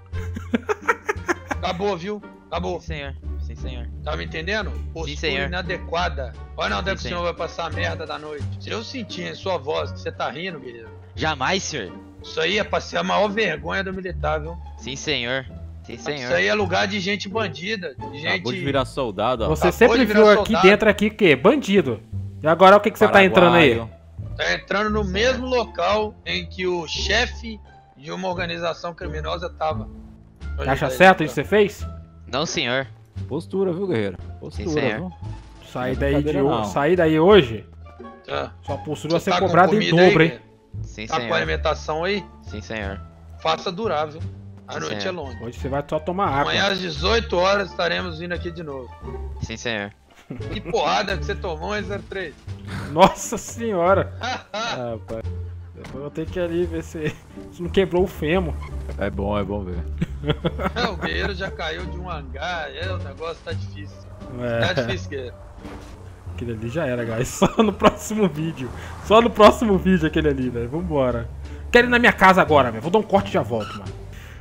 Acabou, viu? Acabou. Sim, senhor. Sim, senhor. Tá me entendendo? Postura senhor. inadequada. Olha onde é que o Sim, senhor senhor. vai passar a merda da noite. Se eu sentir em sua voz que você tá rindo, guerreiro, Jamais, senhor. isso aí é pra ser a maior vergonha do militar, viu? Sim, senhor. Sim, senhor. Isso aí é lugar de gente bandida, de gente... Acabou de virar soldado, ó. Você Acabou sempre de virar viu aqui soldado. dentro aqui o quê? Bandido. E agora o que, que você tá entrando aí? Paraguaio. Tá entrando no mesmo local em que o chefe de uma organização criminosa tava. Você acha certo isso que você fez? Não, senhor. Postura, viu, guerreiro? Postura, Sim, senhor. viu? Sair Não é daí, de brincadeira, hoje, não. sair daí hoje, Tá. sua postura vai Você ser tá com cobrada em comida aí, dobro, hein? guerreiro? Sim, Tá com senhor. alimentação aí? Sim, senhor. Faça durar, viu? A Sim, noite senhor. é longa. Hoje você vai só tomar água. Amanhã às dezoito horas estaremos vindo aqui de novo. Sim, senhor. Que porrada que você tomou, hein, zero três? Nossa senhora. Ah, pai. Depois eu vou ter que ir ali ver se, se não quebrou o fêmur. É bom, é bom ver. É, o guerreiro já caiu de um hangar, é, o negócio tá difícil. É. Tá difícil, guerreiro. Aquele ali já era, guys. Só no próximo vídeo. Só no próximo vídeo aquele ali, velho. Vambora. Quero ir na minha casa agora, velho. Vou dar um corte e já volto, mano.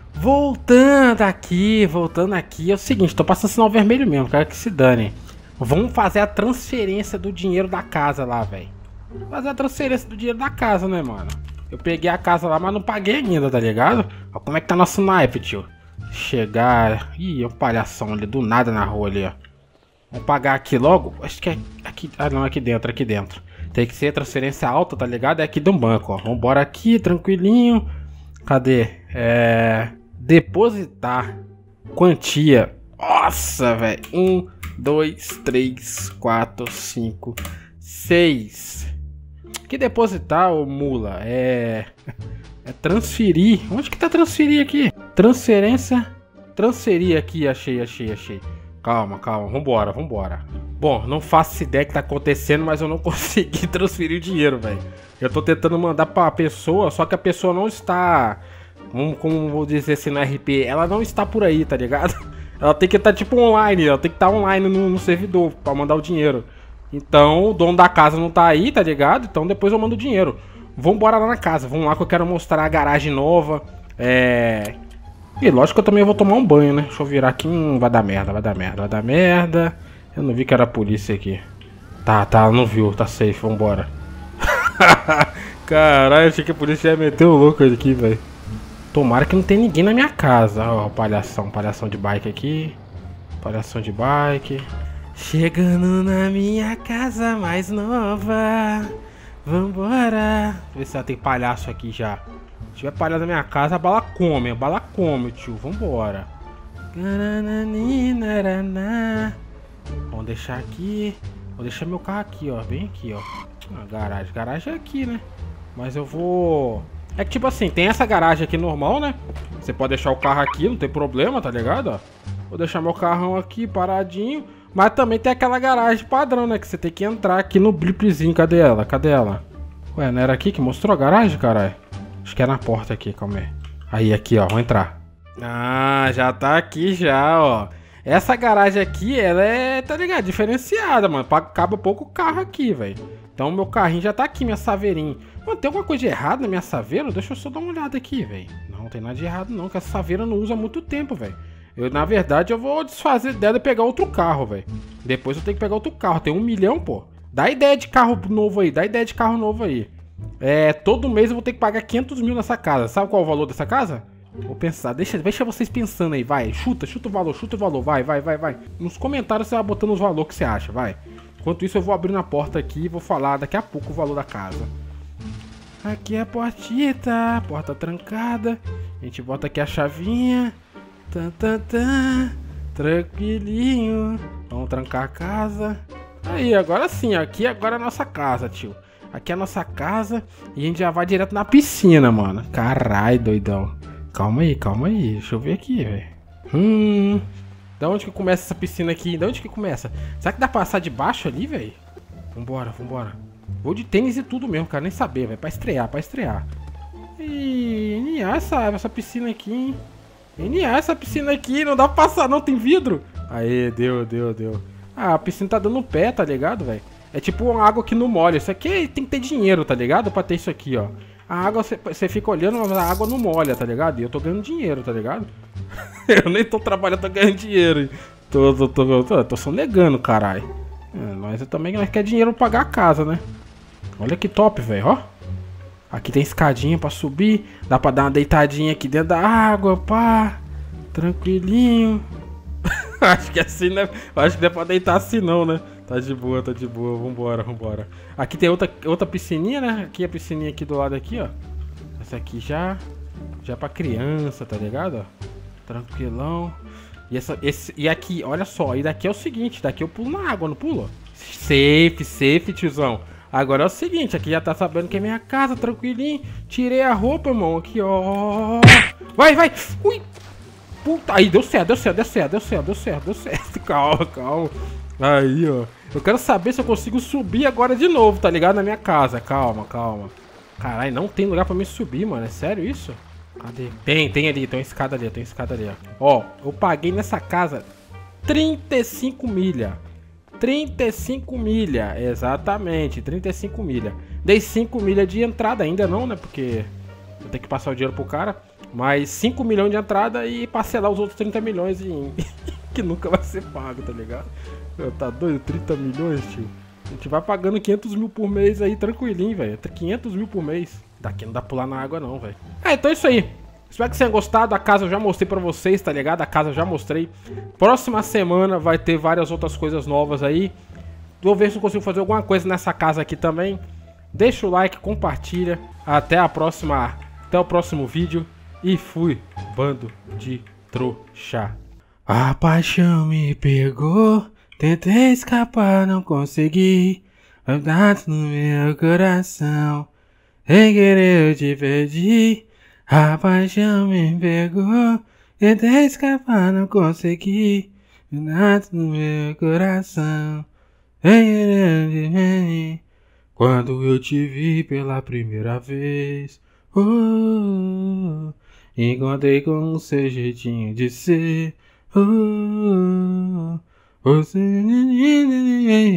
Voltando aqui, voltando aqui. É o seguinte, tô passando sinal vermelho mesmo. Quero que se dane. Vamos fazer a transferência do dinheiro da casa lá, velho. Fazer a transferência do dinheiro da casa, né, mano? Eu peguei a casa lá, mas não paguei ainda, tá ligado? Olha como é que tá nosso naipe, tio. Chegar... Ih, é um palhação ali, do nada na rua ali, ó. Vamos pagar aqui logo. Acho que é aqui... Ah, não, aqui dentro, aqui dentro. Tem que ser transferência alta, tá ligado? É aqui de um banco, ó. Vambora aqui, tranquilinho. Cadê? É... Depositar. Quantia. Nossa, velho. Um, dois, três, quatro, cinco, seis. Que depositar, ô mula? É... É transferir. Onde que tá transferir aqui? Transferência. Transferir aqui, achei, achei, achei. Calma, calma, vambora, vambora. Bom, não faço ideia o que tá acontecendo, mas eu não consegui transferir o dinheiro, velho. Eu tô tentando mandar pra pessoa, só que a pessoa não está... Como, como vou dizer assim no R P, ela não está por aí, tá ligado? Ela tem que estar tipo online, ela tem que estar online no, no servidor pra mandar o dinheiro. Então, o dono da casa não tá aí, tá ligado? Então depois eu mando o dinheiro. Vambora lá na casa, vamos lá que eu quero mostrar a garagem nova. É... E lógico que eu também vou tomar um banho, né? Deixa eu virar aqui, hum, vai dar merda, vai dar merda, vai dar merda. Eu não vi que era a polícia aqui. Tá, tá, não viu, tá safe, vambora. Caralho, achei que a polícia ia meter o louco aqui, velho. Tomara que não tem ninguém na minha casa. Ó, palhação, palhação de bike aqui. Palhação de bike. Chegando na minha casa mais nova. Vambora. Deixa eu ver se já tem palhaço aqui já. Se tiver palhaço na minha casa, a bala come. A bala come, tio. Vambora. Vamos deixar aqui. Vou deixar meu carro aqui, ó. Bem aqui, ó. A garagem. Garagem é aqui, né? Mas eu vou... É que tipo assim, tem essa garagem aqui normal, né? Você pode deixar o carro aqui, não tem problema, tá ligado? Ó. Vou deixar meu carrão aqui paradinho. Mas também tem aquela garagem padrão, né? Que você tem que entrar aqui no blipzinho. Cadê ela? Cadê ela? Ué, não era aqui que mostrou a garagem, caralho? Acho que é na porta aqui, calma aí. Aí, aqui, ó. Vamos entrar. Ah, já tá aqui já, ó. Essa garagem aqui, ela é, tá ligado? Diferenciada, mano. Cabe pouco carro aqui, velho. Então, meu carrinho já tá aqui, minha saveirinha. Mano, tem alguma coisa de errado na minha saveira? Deixa eu só dar uma olhada aqui, velho. Não, não tem nada de errado, não. Que essa saveira não usa há muito tempo, velho. Eu, na verdade, eu vou desfazer dela e pegar outro carro, velho. Depois eu tenho que pegar outro carro. Tem um milhão, pô. Dá ideia de carro novo aí. Dá ideia de carro novo aí. É, todo mês eu vou ter que pagar quinhentos mil nessa casa. Sabe qual é o valor dessa casa? Vou pensar. Deixa, deixa vocês pensando aí, vai. Chuta, chuta o valor, chuta o valor. Vai, vai, vai, vai. Nos comentários você vai botando os valores que você acha, vai. Enquanto isso eu vou abrir na porta aqui e vou falar daqui a pouco o valor da casa. Aqui é a portita. Porta trancada. A gente bota aqui a chavinha. Tan, tan, tan. Tranquilinho. Vamos trancar a casa. Aí, agora sim. Aqui agora é a nossa casa, tio. Aqui é a nossa casa. E a gente já vai direto na piscina, mano. Caralho, doidão. Calma aí, calma aí. Deixa eu ver aqui, velho. Hum... Da onde que começa essa piscina aqui? Da onde que começa? Será que dá pra passar de baixo ali, velho? Vambora, vambora. Vou de tênis e tudo mesmo, cara. Nem saber, velho. Pra estrear, pra estrear. E N A essa, essa piscina aqui, hein? N A essa piscina aqui. Não dá pra passar, não. Tem vidro. Aê, deu, deu, deu. Ah, a piscina tá dando pé, tá ligado, velho? É tipo uma água que não molha. Isso aqui tem que ter dinheiro, tá ligado? Pra ter isso aqui, ó. A água, você fica olhando, mas a água não molha, tá ligado? E eu tô ganhando dinheiro, tá ligado? Eu nem tô trabalhando, tô ganhando dinheiro. Tô, tô, tô, tô, tô sonegando, caralho. É, nós também nós quer dinheiro pra pagar a casa, né? Olha que top, velho, ó. Aqui tem escadinha pra subir. Dá pra dar uma deitadinha aqui dentro da água, pá. Tranquilinho. Acho que assim, né? Acho que não é pra deitar assim não, né? Tá de boa, tá de boa. Vambora, vambora. Aqui tem outra, outra piscininha, né? Aqui a piscininha aqui do lado aqui, ó. Essa aqui já... Já pra criança, tá ligado? Ó. Tranquilão. E, essa, esse, e aqui, olha só. E daqui é o seguinte. Daqui eu pulo na água, não pulo? Safe, safe, tiozão. Agora é o seguinte. Aqui já tá sabendo que é minha casa, tranquilinho. Tirei a roupa, irmão. Aqui, ó. Vai, vai. Ui. Puta. Aí, deu certo, deu certo, deu certo, deu certo, deu certo, deu certo. Calma, calma. Aí, ó. Eu quero saber se eu consigo subir agora de novo, tá ligado? Na minha casa. Calma, calma. Caralho, não tem lugar pra me subir, mano. É sério isso? Cadê? Tem, tem ali. Tem uma escada ali, tem uma escada ali, ó. Ó, eu paguei nessa casa trinta e cinco milha. trinta e cinco milha. Exatamente, trinta e cinco milha. Dei cinco milha de entrada ainda não, né? Porque eu tenho que passar o dinheiro pro cara. Mas cinco milhões de entrada e parcelar os outros trinta milhões em... que nunca vai ser pago, tá ligado? Tá doido? trinta milhões, tio. A gente vai pagando quinhentos mil por mês aí, tranquilinho, velho. quinhentos mil por mês. Daqui não dá pra pular na água não, velho. É, então é isso aí. Espero que vocês tenham gostado. A casa eu já mostrei pra vocês, tá ligado? A casa eu já mostrei. Próxima semana vai ter várias outras coisas novas aí. Vou ver se eu consigo fazer alguma coisa nessa casa aqui também. Deixa o like, compartilha. Até a próxima. Até o próximo vídeo. E fui, bando de trouxa. A paixão me pegou. Tentei escapar, não consegui. Verdade no meu coração. Sem querer eu te perdi. A paixão me pegou. Tentei escapar, não consegui. Verdade no meu coração. Sem querer eu te perdi. Quando eu te vi pela primeira vez. Oh, encontrei com o seu jeitinho de ser. Oh, você me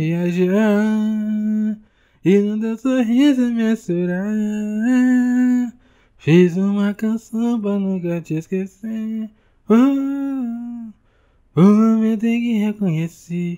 viajar e no teu sorriso me assurar. Fiz uma canção pra nunca te esquecer. Oh, o momento em que reconheci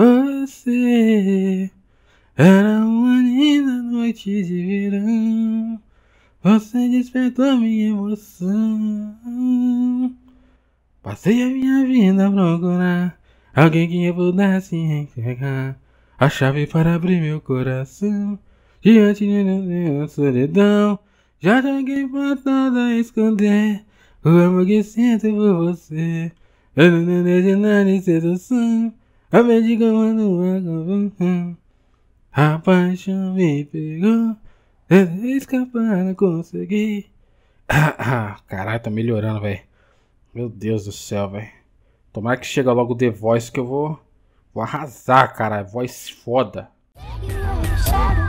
você. Era uma linda noite de verão. Você despertou minha emoção. Passei a minha vida a procurar alguém que eu pudesse entregar a chave para abrir meu coração. diante da solidão. Já joguei patada a esconder o amor que sinto por você. Eu não deixo nada de sedução. A mente comando uma convulsão. A paixão me pegou. Escapar, não consegui. Caralho, tá melhorando, velho. Meu Deus do céu, velho. Tomara que chega logo o The Voice que eu vou, vou arrasar, cara. Voz foda. Shadow.